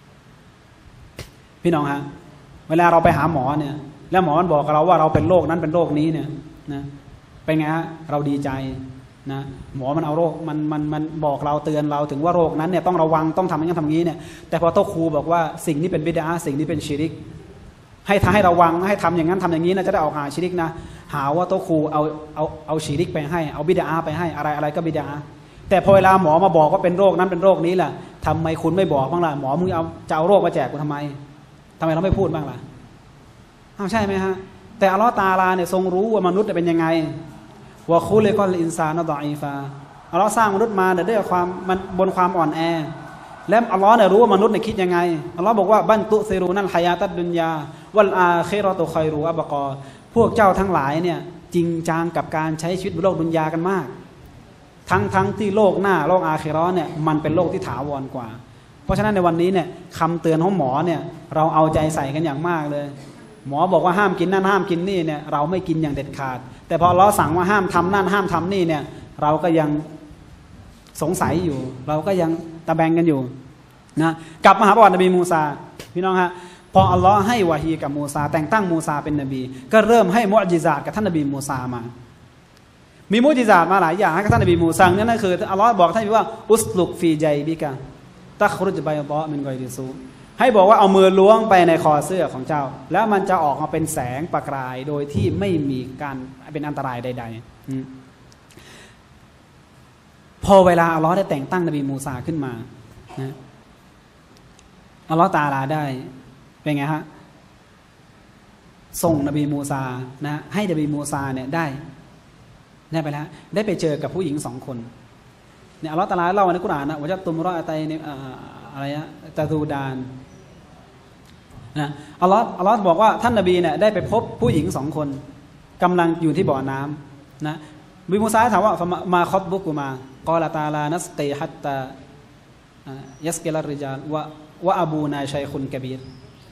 พี่น้องฮะเวลาเราไปหาหมอเนี่ยแล้วหมอมันบอกกับเราว่าเราเป็นโรคนั้นเป็นโรคนี้เนี่ยนะเป็นไงฮะเราดีใจนะหมอมันเอาโรคมันบอกเราเตือนเราถึงว่าโรคนั้นเนี่ยต้องระวังต้องทำอย่างนั้นทำอย่างนี้เนี่ยแต่พอโต๊ะครูบอกว่าสิ่งนี้เป็นบิดาสิ่งนี้เป็นชิริกให้ระวังให้ทำอย่างนั้นทำอย่างนี้นะจะได้ออกหาชิริกนะหาว่าโต๊ะครูเอาชิริกไปให้เอาบิดาไปให้อะไรก็บิดาแต่พอเวลาหมอมาบอกว่าเป็นโรคนั้นเป็นโรคนี้ล่ะทำไมคุณไม่บอกบ้างล่ะหมอมึงจะเอาโรคมาแจกกูทำไมเราไม่พูดบ้างล่ะใช่ไหมฮะแต่อัลลอฮฺตะอาลาเนี่ยทรงรู้ว่ามนุษย์เป็นยังไงวะคุลิกัลอินซานะฎออีฟาอัลลอฮฺสร้างมนุษย์มาด้วยความมันบนความอ่อนแอและอัลลอฮฺเนี่ยรู้ว่ามนุษย์เนี่ยคิดยังไงอัลลอฮฺบอกว่าบันตุซิรูนัลฮายาตัดดุนยาวัลอาคิเราะตุค็อยรุอับกอพวกเจ้าทั้งหลายเนี่ยจริงจังกับการใช้ชีวิตบนโลกดุนยากันมากทั้งที่โลกหน้าโลกอาคิเราะห์เนี่ยมันเป็นโลกที่ถาวรกว่าเพราะฉะนั้นในวันนี้เนี่ยคำเตือนของหมอเนี่ยเราเอาใจใส่กันอย่างมากเลยหมอบอกว่าห้ามกินนั่นห้ามกินนี่เนี่ยเราไม่กินอย่างเด็ดขาดแต่พอเราสั่งว่าห้ามทำนั่นห้ามทำนี่เนี่ยเราก็ยังสงสัยอยู่เราก็ยังตะแบงกันอยู่นะกลับมาหาประวัตินบีมูซาพี่น้องฮะพออัลลอฮ์ให้วะฮีกับมูซาแต่งตั้งมูซาเป็นนบีก็เริ่มให้มุอ์ญิซาตกับท่านนบีมูซามามีมุอ์ญิซาตมาหลายอย่างให้กับท่านนบีมูซานั่นคืออัลลอฮ์บอกท่านนบีว่าอุสลุกฟีใจบิกะตัครุจบัยฎอมินกอยริซูให้บอกว่าเอามือล้วงไปในคอเสื้อของเจ้าแล้วมันจะออกมาเป็นแสงประกายโดยที่ไม่มีการเป็นอันตรายใดๆพอเวลาอัลลอฮ์ได้แต่งตั้งนบีมูซาขึ้นมานะอัลลอฮ์ตะอาลาได้เป็นไงฮะส่งนบีมูซานะให้นบีมูซาเนี่ยได้ไปแล้วได้ไปเจอกับผู้หญิง2 คนเนี่ยอัลลอฮ์ตะอาลาเล่าในกุรอานนะว่าจะตุมรออะตัยเนี่ยอะไรนะตะซูดานนะอัลลอฮ์บอกว่าท่านนบีเนี่ยได้ไปพบผู้หญิง2 คนกำลังอยู่ที่บ่อน้ำนะนบีมูซาถามว่ามาคอตบุกุมากอลาตาลานัสกีฮัตตายัสกิลาริจาลวะอบูนาชัยคุนกะบีร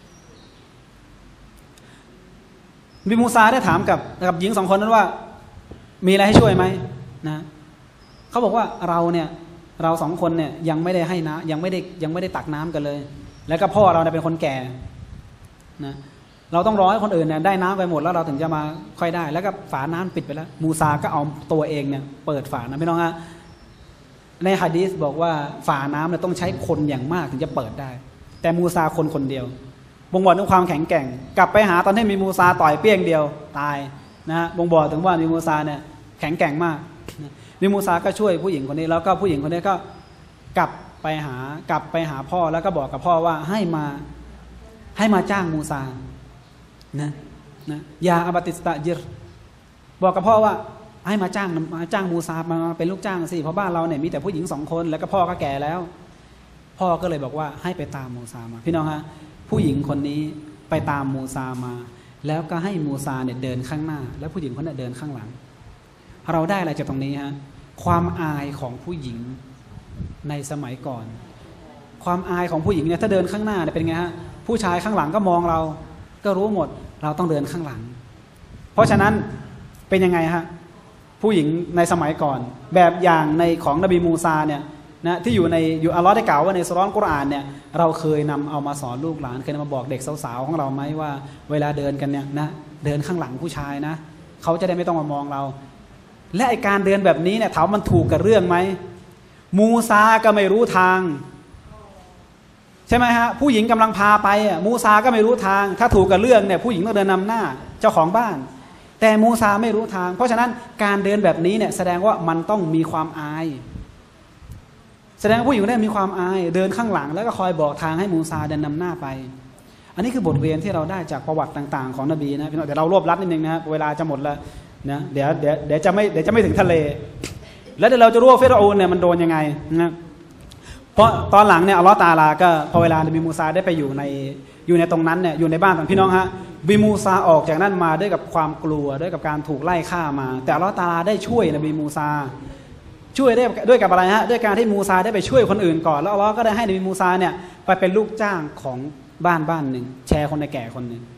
นบีมูซาได้ถามกับหญิง2 คนนั้นว่ามีอะไรให้ช่วยไหมนะเขาบอกว่าเรา2 คนเนี่ยยังไม่ได้ให้น้ำยังไม่ได้ตักน้ำกันเลยแล้วก็พ่อเราเนี่ยเป็นคนแก่นะเราต้องรอให้คนอื่นเนี่ยได้น้ำไปหมดแล้วเราถึงจะมาค่อยได้แล้วก็ฝาน้ำปิดไปแล้วมูซาก็เอาตัวเองเนี่ยเปิดฝานะพี่น้องฮะในหะดีษบอกว่าฝาน้ำเนี่ยต้องใช้คนอย่างมากถึงจะเปิดได้แต่มูซาคนเดียวบ่งบอกถึงความแข็งแกร่งกลับไปหาตอนที่มีมูซาต่อยเปี้ยงเดียวตายนะบ่งบอกถึงว่ามีมูซาเนี่ยแข็งแกร่งมากมีมูซาก็ช่วยผู้หญิงคนนี้แล้วก็ผู้หญิงคนนี้ก็กลับไปหาพ่อแล้วก็บอกกับพ่อว่าให้มาจ้างมูซานะยาอับติสตะจิรบอกกับพ่อว่าให้มาจ้างมูซามาเป็นลูกจ้างสิเพราะบ้านเราเนี่ยมีแต่ผู้หญิง2 คนแล้วก็พ่อก็แก่แล้วพ่อก็เลยบอกว่าให้ไปตามมูซามาพี่น้องฮะผู้หญิงคนนี้ไปตามมูซามาแล้วก็ให้มูซาเนี่ยเดินข้างหน้าแล้วผู้หญิงคนนั้นเดินข้างหลังเราได้อะไรจากตรงนี้ฮะความอายของผู้หญิงในสมัยก่อนความอายของผู้หญิงเนี่ยถ้าเดินข้างหน้าเนี่ยเป็นไงฮะผู้ชายข้างหลังก็มองเราก็รู้หมดเราต้องเดินข้างหลังเพราะฉะนั้นเป็นยังไงฮะผู้หญิงในสมัยก่อนแบบอย่างในของนบีมูซาเนี่ยนะที่อยู่อัลลอฮ์ได้กล่าวว่าในสุเราะห์กุรอานเนี่ยเราเคยนำเอามาสอนลูกหลานเคยนำมาบอกเด็กสาวๆของเราไหมว่าเวลาเดินกันเนี่ยนะเดินข้างหลังผู้ชายนะเขาจะได้ไม่ต้องมามองเราและไอการเดินแบบนี้เนี่ยถามมันถูกกับเรื่องไหมมูซาก็ไม่รู้ทางใช่ไหมฮะผู้หญิงกำลังพาไปมูซาก็ไม่รู้ทางถ้าถูกกับเรื่องเนี่ยผู้หญิงต้องเดินนำหน้าเจ้าของบ้านแต่มูซาไม่รู้ทางเพราะฉะนั้นการเดินแบบนี้เนี่ยแสดงว่ามันต้องมีความอายแสดงว่าผู้หญิงได้มีความอายเดินข้างหลังแล้วก็คอยบอกทางให้มูซาเดินนำหน้าไปอันนี้คือบทเรียนที่เราได้จากประวัติต่างๆของนบีนะพี่น้องเดี๋ยวเรารวบรัดนิดนึงนะเวลาจะหมดแล้วนะเดี๋ยวจะไม่ถึงทะเลแล้วเดี๋ยวเราจะรู้ว่าฟิรเอาน์เนี่ยมันโดนยังไงนะเพราะตอนหลังเนี่ยอัลลอฮ์ตะอาลาก็พอเวลานบีมูซาได้ไปอยู่ในตรงนั้นเนี่ยอยู่ในบ้านของพี่น้องฮะบีมูซาออกจากนั้นมาด้วยกับความกลัวด้วยกับการถูกไล่ฆ่ามาแต่อัลลอฮ์ตะอาลาได้ช่วยนบีมูซาช่วยได้ด้วยกับอะไรฮะด้วยการที่มูซาได้ไปช่วยคนอื่นก่อนแล้วอัลลอฮ์ก็ได้ให้นบีมูซาเนี่ยไปเป็นลูกจ้างของบ้านหนึ่งแชร์คนในแก่คนหนึ่ง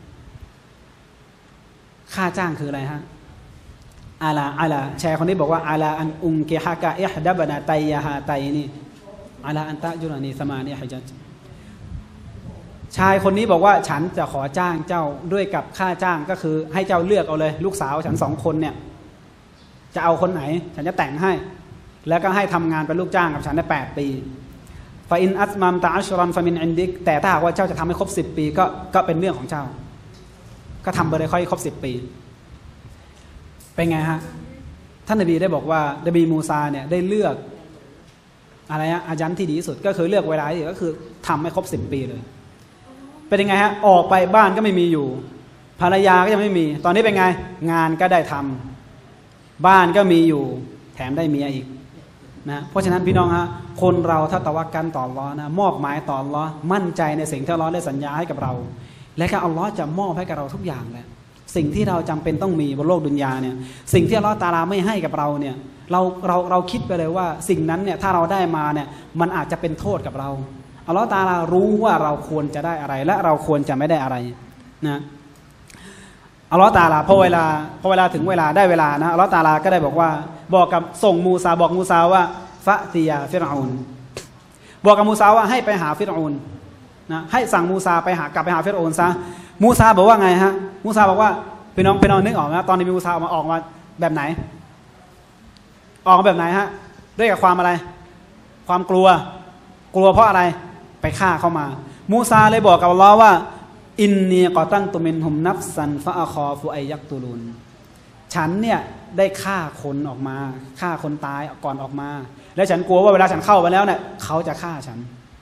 ค่าจ้างคืออะไรฮะอาลาแชร์คนนี้บอกว่าอาลาอันอุมเกฮากะอิฮดับนาไตยาฮาไตนี่อาลาอันตะยุรานีสมานีฮิจัจชายคนนี้บอกว่าฉันจะขอจ้างเจ้าด้วยกับค่าจ้างก็คือให้เจ้าเลือกเอาเลยลูกสาวฉัน2 คนเนี่ยจะเอาคนไหนฉันจะแต่งให้แล้วก็ให้ทำงานเป็นลูกจ้างกับฉันได้8 ปีฟาอินอัตมัมตะอัชรันฟามินอินดิกแต่ถ้าหากว่าเจ้าจะทำให้ครบ10 ปีก็เป็นเรื่องของเจ้าก็ทำไปเลยค่อยครบ10 ปีเป็นไงฮะท่านนบีได้บอกว่านบีมูซาเนี่ยได้เลือกอะไรฮะอาจันที่ดีที่สุดก็คือเลือกเวลาที่ก็คือทำให้ครบ10 ปีเลยเป็นยังไงฮะออกไปบ้านก็ไม่มีอยู่ภรรยาก็ยังไม่มีตอนนี้เป็นไงงานก็ได้ทำบ้านก็มีอยู่แถมได้เมียอีกนะเพราะฉะนั้นพี่น้องฮะคนเราถ้าตะวักกันต่ออัลเลาะห์นะมอบหมายต่ออัลเลาะห์มั่นใจในสิ่งที่อัลเลาะห์ได้สัญญาให้กับเราและก็อัลเลาะห์จะมอบให้กับเราทุกอย่างแหละสิ่งที่เราจำเป็นต้องมีบนโลกดุนยาเนี่ยสิ่งที่อัลเลาะห์ตะอาลาไม่ให้กับเราเนี่ยเราคิดไปเลยว่าสิ่งนั้นเนี่ยถ้าเราได้มาเนี่ยมันอาจจะเป็นโทษกับเราอัลเลาะห์ตะอาลารู้ว่าเราควรจะได้อะไรและเราควรจะไม่ได้อะไรนะอัลเลาะห์ตะอาลาพอเวลาถึงเวลาได้เวลานะอัลเลาะห์ตะอาลาก็ได้บอกว่าบอกกับส่งมูซาบอกมูซาว่าฟะติยาฟิรเอาน์บอกกับมูซาว่าให้ไปหาฟิรเอาน์นะให้สั่งมูซาไปหากลับไปหาฟิรเอาน์ซะมูซาบอกว่าไงฮะมูซาบอกว่าพี่น้องนึกออกนะตอนนี้มูซาออกมาแบบไหนออกมาแบบไหนฮะด้วยกับความอะไรความกลัวเพราะอะไรไปฆ่าเข้ามามูซาเลยบอกกับอัลเลาะห์ว่าอินนีกอตันตุมินฮุมนัฟซันฟะอะคอฟุอัยยักตุลุนฉันเนี่ยได้ฆ่าคนออกมาฆ่าคนตายก่อนออกมาแล้วฉันกลัวว่าเวลาฉันเข้าไปแล้วเนี่ยเขาจะฆ่าฉัน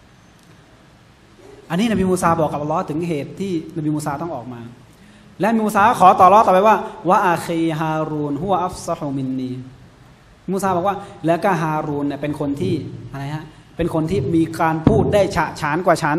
อันนี้นบีมูซาบอกกับอัลเลาะห์ถึงเหตุที่นบีมูซาต้องออกมาและมูซาขอต่ออัลเลาะห์ต่อไปว่าวะอาคีฮารูนฮุวะอัฟซะฮุมินนีมูซาบอกว่าแล้วก็ฮารูนเนี่ยเป็นคนที่อะไรฮะเป็นคนที่มีการพูดได้ฉะฉานกว่าฉัน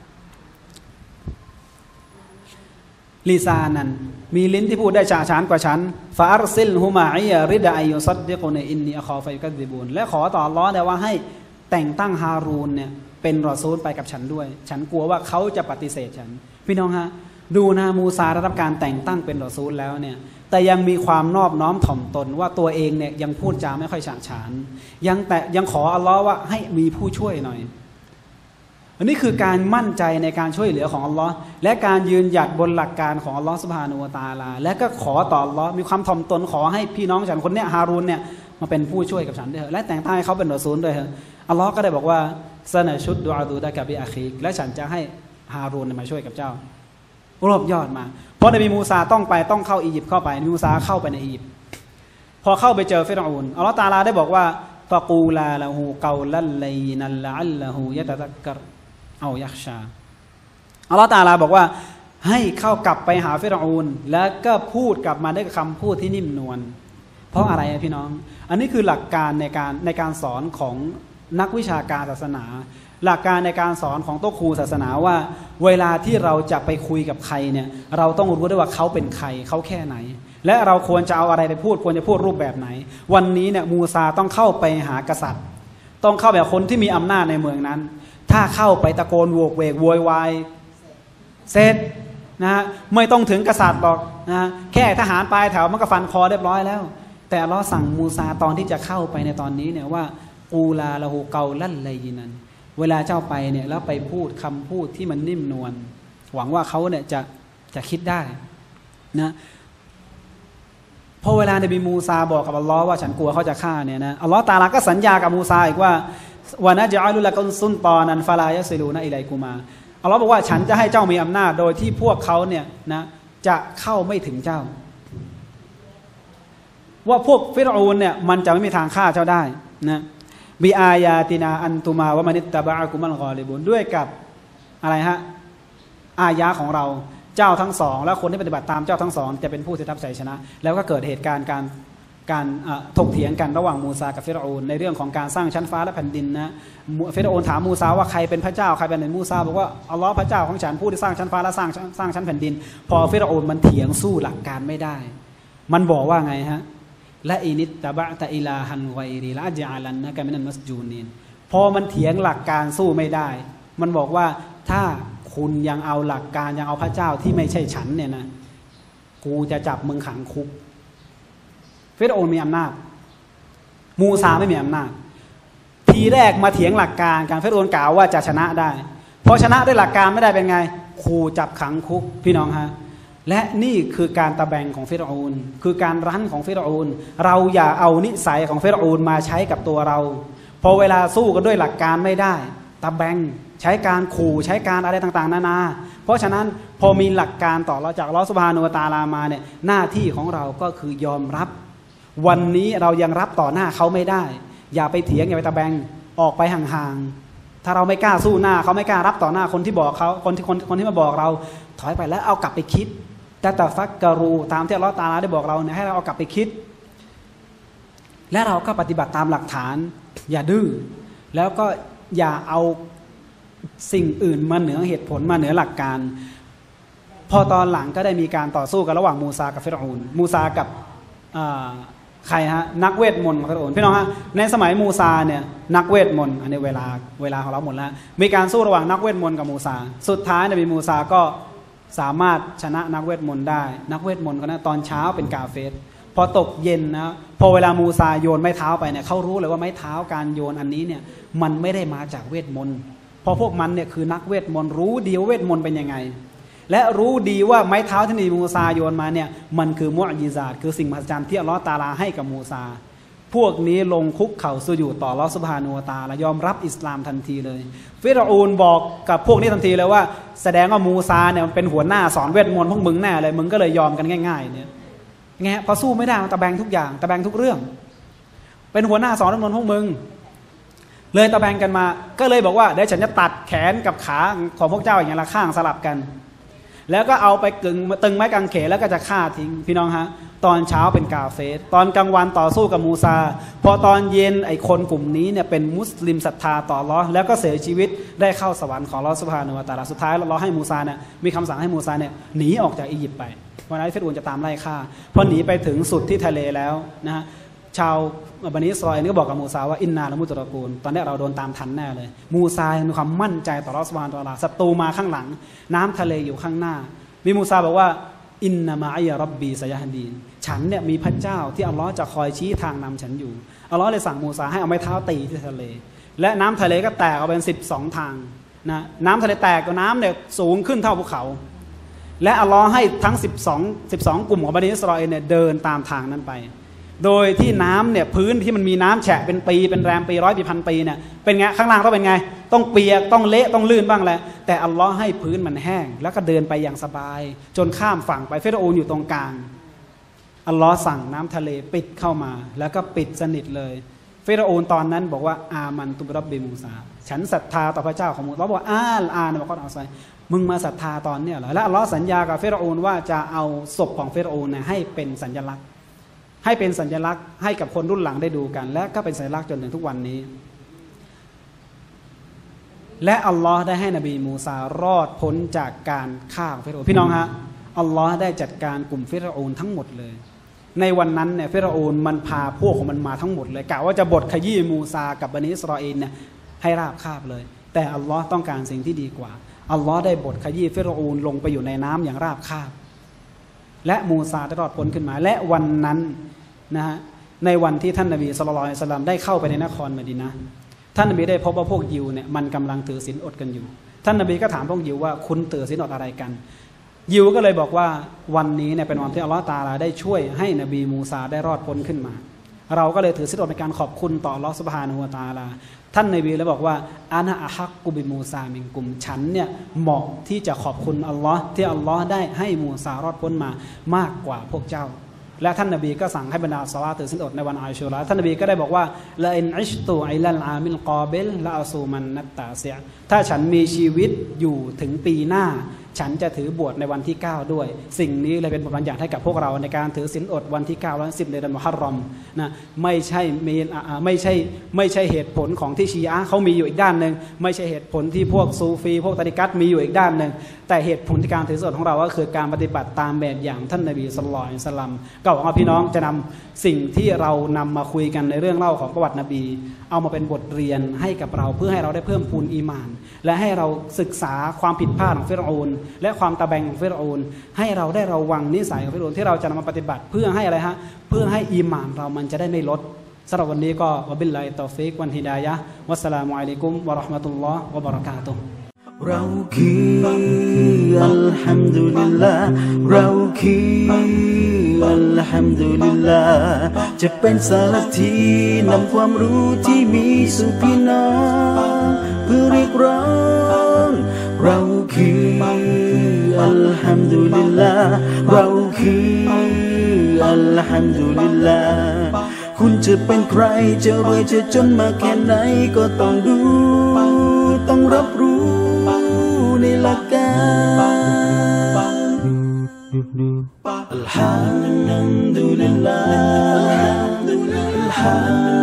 ลิซานันมีลิ้นที่พูดได้ฉะฉานกว่าฉันฟาอัรซิลฮุมาอิยะริดะอัยยุซัดดิกุนอินนีอะคอฟัยกัซซิบูนและขอต่ออัลเลาะห์ได้ว่าให้แต่งตั้งฮารูนเนี่ยเป็นรอซูลไปกับฉันด้วยฉันกลัวว่าเขาจะปฏิเสธฉันพี่น้องฮะดูนะมูซาได้รับการแต่งตั้งเป็นรอซูลแล้วเนี่ยแต่ยังมีความนอบน้อมถ่อมตนว่าตัวเองเนี่ยยังพูดจาไม่ค่อยฉะฉานยังขออัลเลาะห์ว่าให้มีผู้ช่วยหน่อยอันนี้คือการมั่นใจในการช่วยเหลือของอัลเลาะห์และการยืนหยัดบนหลักการของอัลเลาะห์ซุบฮานะฮูวะตะอาลาและก็ขอต่ออัลเลาะห์มีความถ่อมตนขอให้พี่น้องฉันคนเนี้ยฮารูนเนี่ยมาเป็นผู้ช่วยกับฉันด้วยและแต่งตั้งให้เขาเป็นรอซูลด้วยอัลเลาะห์ก็ได้บอกว่าซะนะชุดดุอาดูดะกะบิอาคีกและฉันจะให้ฮารูนมาช่วยกับเจ้ารวบยอดมาเพราะนบีมูซาต้องเข้าอียิปต์เข้าไปนบีมูซาเข้าไปในอียิปต์พอเข้าไปเจอฟิรเอาน์อัลเลาะห์ตะอาลาได้บอกว่าฟะกูลาละฮูกอลัลลัยนัลละอัลละฮูยะตะซักกัรเอายักชาอัลเลาะห์ตะอาลาบอกว่าให้เข้ากลับไปหาฟิรเอาน์แล้วก็พูดกลับมาด้วยคำพูดที่นิ่มนวลเพราะอะไรพี่น้องอันนี้คือหลักการในการสอนของนักวิชาการศาสนาหลักการในการสอนของโต๊ะครูศาสนาว่าเวลาที่เราจะไปคุยกับใครเนี่ยเราต้องรู้ด้วยว่าเขาเป็นใครเขาแค่ไหนและเราควรจะเอาอะไรไปพูดควรจะพูดรูปแบบไหนวันนี้เนี่ยมูซาต้องเข้าไปหากษัตริย์ต้องเข้าแบบคนที่มีอำนาจในเมืองนั้นถ้าเข้าไปตะโกนโวกเวกโวยวายเสร็จนะไม่ต้องถึงกษัตริย์หรอกนะแค่ทหารปลายแถวมันก็ฟันคอเรียบร้อยแล้วแต่อัลเลาะห์สั่งมูซาตอนที่จะเข้าไปในตอนนี้เนี่ยว่าอูลาละหูเกาลั่นไลยินันเวลาเจ้าไปเนี่ยแล้วไปพูดคำพูดที่มันนิ่มนวลหวังว่าเขาเนี่ยจะคิดได้นะพอเวลานบีมูซาบอกกับอัลลอฮ์ว่าฉันกลัวเขาจะฆ่าเนี่ยนะอัลลอฮ์ตะอาลาก็สัญญากับมูซาอีกว่าวะนะจะอัลุละกุนซุนตอนันฟาลายะซิลูนะอิไลกุมาอัลลอฮ์บอกว่าฉันจะให้เจ้ามีอำนาจโดยที่พวกเขาเนี่ยนะจะเข้าไม่ถึงเจ้าว่าพวกฟิรอูนเนี่ยมันจะไม่มีทางฆ่าเจ้าได้นะบิอายาตินาอันตุมาวะมานิตตะบะอะกุมัลกอลิบุนด้วยกับอะไรฮะอายะของเราเจ้าทั้งสองและคนที่ปฏิบัติตามเจ้าทั้งสองจะเป็นผู้ที่รับชัยชนะแล้วก็เกิดเหตุการณ์การถกเถียงกันระหว่างมูซากับฟิรอูนในเรื่องของการสร้างชั้นฟ้าและแผ่นดินนะฟิรอูนถามมูซาว่าใครเป็นพระเจ้าใครเป็นมูซาบอกว่าอัลลอฮ์พระเจ้าของฉันผู้ที่สร้างชั้นฟ้าและสร้างชั้นแผ่นดินพอฟิรอูนมันเถียงสู้หลักการไม่ได้มันบอกว่าไงฮะและอินิตตะบะตะอิลาฮันไกรีละญะอัลันนะกะมินันมัสจูนีนพอมันเถียงหลักการสู้ไม่ได้มันบอกว่าถ้าคุณยังเอาหลักการยังเอาพระเจ้าที่ไม่ใช่ฉันเนี่ยนะกูจะจับมึงขังคุกฟิรเอาน์มีอำนาจมูซาไม่มีอำนาจทีแรกมาเถียงหลักการการฟิรเอาน์กล่าวว่าจะชนะได้พอชนะด้วยหลักการไม่ได้เป็นไงขู่จับขังคุกพี่น้องฮะและนี่คือการตะแบงของฟิรเอาน์คือการรั้นของฟิรเอาน์เราอย่าเอานิสัยของฟิรเอาน์มาใช้กับตัวเราพอเวลาสู้กันด้วยหลักการไม่ได้ตะแบงใช้การขู่ใช้การอะไรต่างๆนานาเพราะฉะนั้นพอมีหลักการต่อเราจากอัลเลาะห์ซุบฮานะฮูวะตะอาลามาเนี่ยหน้าที่ของเราก็คือยอมรับวันนี้เรายังรับต่อหน้าเขาไม่ได้อย่าไปเถียงอย่าไปตะแบงออกไปห่างๆถ้าเราไม่กล้าสู้หน้าเขาไม่กล้ารับต่อหน้าคนที่บอกเขาคนที่มาบอกเราถอยไปแล้วเอากลับไปคิดแต่ฟักกะรูตามที่อัลเลาะห์ตะอาลาได้บอกเราเนี่ยให้เราเอากลับไปคิดและเราก็ปฏิบัติตามหลักฐานอย่าดื้อแล้วก็อย่าเอาสิ่งอื่นมาเหนือเหตุผลมาเหนือหลักการพอตอนหลังก็ได้มีการต่อสู้กันระหว่างมูซากับฟิรเอาน์มูซากับใครฮะนักเวทมนต์ของฟิรเอาน์พี่น้องฮะในสมัยมูซาเนี่ยนักเวทมนต์อันนี้เวลาของเราหมดแล้วมีการสู้ระหว่างนักเวทมนต์กับมูซาสุดท้ายนบีมูซาก็สามารถชนะนักเวทมนต์ได้นักเวทมนต์คนนั้นตอนเช้าเป็นกาเฟสพอตกเย็นนะพอเวลามูซาโยนไม้เท้าไปเนี่ยเขารู้เลยว่าไม้เท้าการโยนอันนี้เนี่ยมันไม่ได้มาจากเวทมนต์พอพวกมันเนี่ยคือนักเวทมนต์รู้ดีว่าเวทมนต์เป็นยังไงและรู้ดีว่าไม้เท้าที่นบีมูซาโยนมาเนี่ยมันคือมุอญิซาตคือสิ่งมหัศจรรย์ที่อัลเลาะห์ตะอาลาให้กับมูซาพวกนี้ลงคุกเข่าสุญูดต่ออัลเลาะห์ซุบฮานะฮูวะตะอาลายอมรับอิสลามทันทีเลยฟิรเอาน์บอกกับพวกนี้ทันทีเลยว่าแสดงว่ามูซาเนี่ยมันเป็นหัวหน้าสอนเวทมนต์พวกมึงแน่เลยมึงก็เลยยอมกันง่ายๆเนี่ยไงพอสู้ไม่ได้มันตะแบงทุกอย่างตะแบงทุกเรื่องเป็นหัวหน้าสอนเวทมนต์พวกมึงเลยตะแบงกันมาก็เลยบอกว่าเดี๋ยวฉันจะตัดแขนกับขาของพวกเจ้าอย่างละข้างสลับกันแล้วก็เอาไปตึงไม้กางเขนแล้วก็จะฆ่าทิ้งพี่น้องฮะตอนเช้าเป็นกาเฟสตอนกลางวันต่อสู้กับมูซาพอตอนเย็นไอ้คนกลุ่มนี้เนี่ยเป็นมุสลิมศรัทธาต่ออัลเลาะห์แล้วก็เสียชีวิตได้เข้าสวรรค์ของอัลเลาะห์ซุบฮานะฮูวะตะอาลาสุดท้ายอัลเลาะห์ให้มูซาเนี่ยมีคำสั่งให้มูซาเนี่ยหนีออกจากอียิปต์ไปวันนั้นฟิรเอาน์จะตามไล่ฆ่าพอหนีไปถึงสุดที่ทะเลแล้วนะฮะชาวบันิอิสราเอลก็บอกกับมูซาว่าอินนาละมุตรกูลตอนนี้เราโดนตามทันแน่เลยมูซามีความมั่นใจต่ออัลเลาะห์ซุบฮานะฮูวะตะอาลาศัตรูมาข้างหลังน้ำทะเลอยู่ข้างหน้ามีมูซาบอกว่าอินนามาอิยะร็อบบีซะยะฮดีนฉันเนี่ยมีพระเจ้าที่อัลเลาะห์จะคอยชี้ทางนำฉันอยู่อัลเลาะห์เลยสั่งมูซาให้เอาไม้เท้าตีที่ทะเลและน้ำทะเลก็แตกออกเป็น12ทางนะน้ำทะเลแตกกับน้ำเนี่ยสูงขึ้นเท่าภูเขาและอัลเลาะห์ให้ทั้ง12กลุ่มของบันิอิสราเอลเนี่ยเดินตามทางนั้นไปโดยที่น้ำเนี่ยพื้นที่มันมีน้ำแฉะเป็นปีเป็นแรมปีร้อยปีพันปีเนี่ยเป็นไงข้างล่างต้องเป็นไงต้องเปียกต้องเละต้องลื่นบ้างแหละแต่อัลเลาะห์ให้พื้นมันแห้งแล้วก็เดินไปอย่างสบายจนข้ามฝั่งไปฟิรเอาน์อยู่ตรงกลางอัลเลาะห์สั่งน้ำทะเลปิดเข้ามาแล้วก็ปิดสนิทเลยฟิรเอาน์ตอนนั้นบอกว่าอามันตุบิร็อบบิมูซาฉันศรัทธาต่อพระเจ้าของมูซาบอกอาบอกก็เอาใส่มึงมาศรัทธาตอนเนี้ยเหรอและอัลเลาะห์สัญญากับฟิรเอาน์ว่าจะเอาศพของฟิรเอาน์เนี่ยให้เป็นสัญลักษณ์ให้เป็นสัญลักษณ์ให้กับคนรุ่นหลังได้ดูกันและก็เป็นสัญลักษณ์จนถึงทุกวันนี้และอัลลอฮ์ได้ให้นบีมูซารอดพ้นจากการฆ่าฟิรเอาน์พี่น้องฮะอัลลอฮ์ได้จัดการกลุ่มฟิรเอาน์ทั้งหมดเลยในวันนั้นเนี่ยฟิรเอาน์มันพาพวกของมันมาทั้งหมดเลยกะว่าจะบดขยี้มูซากับบันิอิสราเอลเนี่ยให้ราบคาบเลยแต่อัลลอฮ์ต้องการสิ่งที่ดีกว่าอัลลอฮ์ได้บทขยี้ฟิรอูนลงไปอยู่ในน้ำอย่างราบคาบและมูซาได้รอดพ้นขึ้นมาและวันนั้นนะฮะในวันที่ท่านนบีศ็อลลัลลอฮุอะลัยฮิวะซัลลัมได้เข้าไปในนครมะดีนะห์ท่านนบีได้พบว่าพวกยิวเนี่ยมันกำลังถือศีลอดกันอยู่ท่านนบีก็ถามพวกยิวว่าคุณถือศีลอดอะไรกันยิวก็เลยบอกว่าวันนี้เนี่ยเป็นวันที่อัลลอฮ์ตะอาลาได้ช่วยให้นบีมูซาได้รอดพ้นขึ้นมาเราก็เลยถือศีลอดในการขอบคุณต่ออัลลอฮ์ซุบฮานะฮูวะตะอาลาท่านนบีเลยบอกว่าอานะอะฮักกุบิมูซามินกุมฉันเนี่ยเหมาะที่จะขอบคุณอัลลอฮ์ที่อัลลอฮ์ได้ให้มูซารอดพ้นมามากกว่าพวกเจ้าและท่านนบีก็สั่งให้บรรดาซอฮาบะห์ถือศีลอดในวันอาชูเราะห์ท่านนบีก็ได้บอกว่าละอินอิชตุอิลัลอามิลกอบิลละอซูมันนัตตาเซียถ้าฉันมีชีวิตอยู่ถึงปีหน้าฉันจะถือบวชในวันที่9ด้วยสิ่งนี้เลยเป็นบทบัญญัติให้กับพวกเราในการถือศีลอดวันที่9และ10ในเดือนมุฮัรรอมนะไม่ใช่เหตุผลของที่ชีอะห์เขามีอยู่อีกด้านนึงไม่ใช่เหตุผลที่พวกซูฟีพวกตะริกัตมีอยู่อีกด้านนึงแต่เหตุผลที่การถือศีลอดของเราก็คือการปฏิบัติตามแบบอย่างท่านนบีศ็อลลัลลอฮุอะลัยฮิวะซัลลัมก็หวังว่าพี่น้องจะนำสิ่งที่เรานำมาคุยกันในเรื่องเล่าของประวัตินบีเอามาเป็นบทเรียนให้กับเราเพื่อให้เราได้เพิ่มพูนอีหม่านและให้เราศึกษาความผิดพลาดของฟิรเอานและความตะแบงของฟิรเอานให้เราได้ระวังนิสัยของฟิรเอานที่เราจะนำมาปฏิบัติเพื่อให้อะไรฮะเพื่อให้อีหม่านเรามันจะได้ไม่ลดสำหรับวันนี้ก็วะบิลลาฮิตอฟิกวันฮิดายะฮ์วัสสลามุอะลัยกุมวะเราะห์มะตุลลอฮ์วะบะเราะกาตุฮ์เราคืออัลฮัมดุลิลลาห์เราคืออัลฮัมดุลิลลาห์จะเป็นสารทีนำความรู้ที่มีสู่พี่น้องเพื่อเรียกร้องเราคืออัลฮัมดุลิลลาห์เราคืออัลฮัมดุลิลลาห์คุณจะเป็นใครจะรวยจะจนมาแค่ไหนก็ต้องดูต้องรับรู้ในหลักการอัลฮัมดุลิลลาห์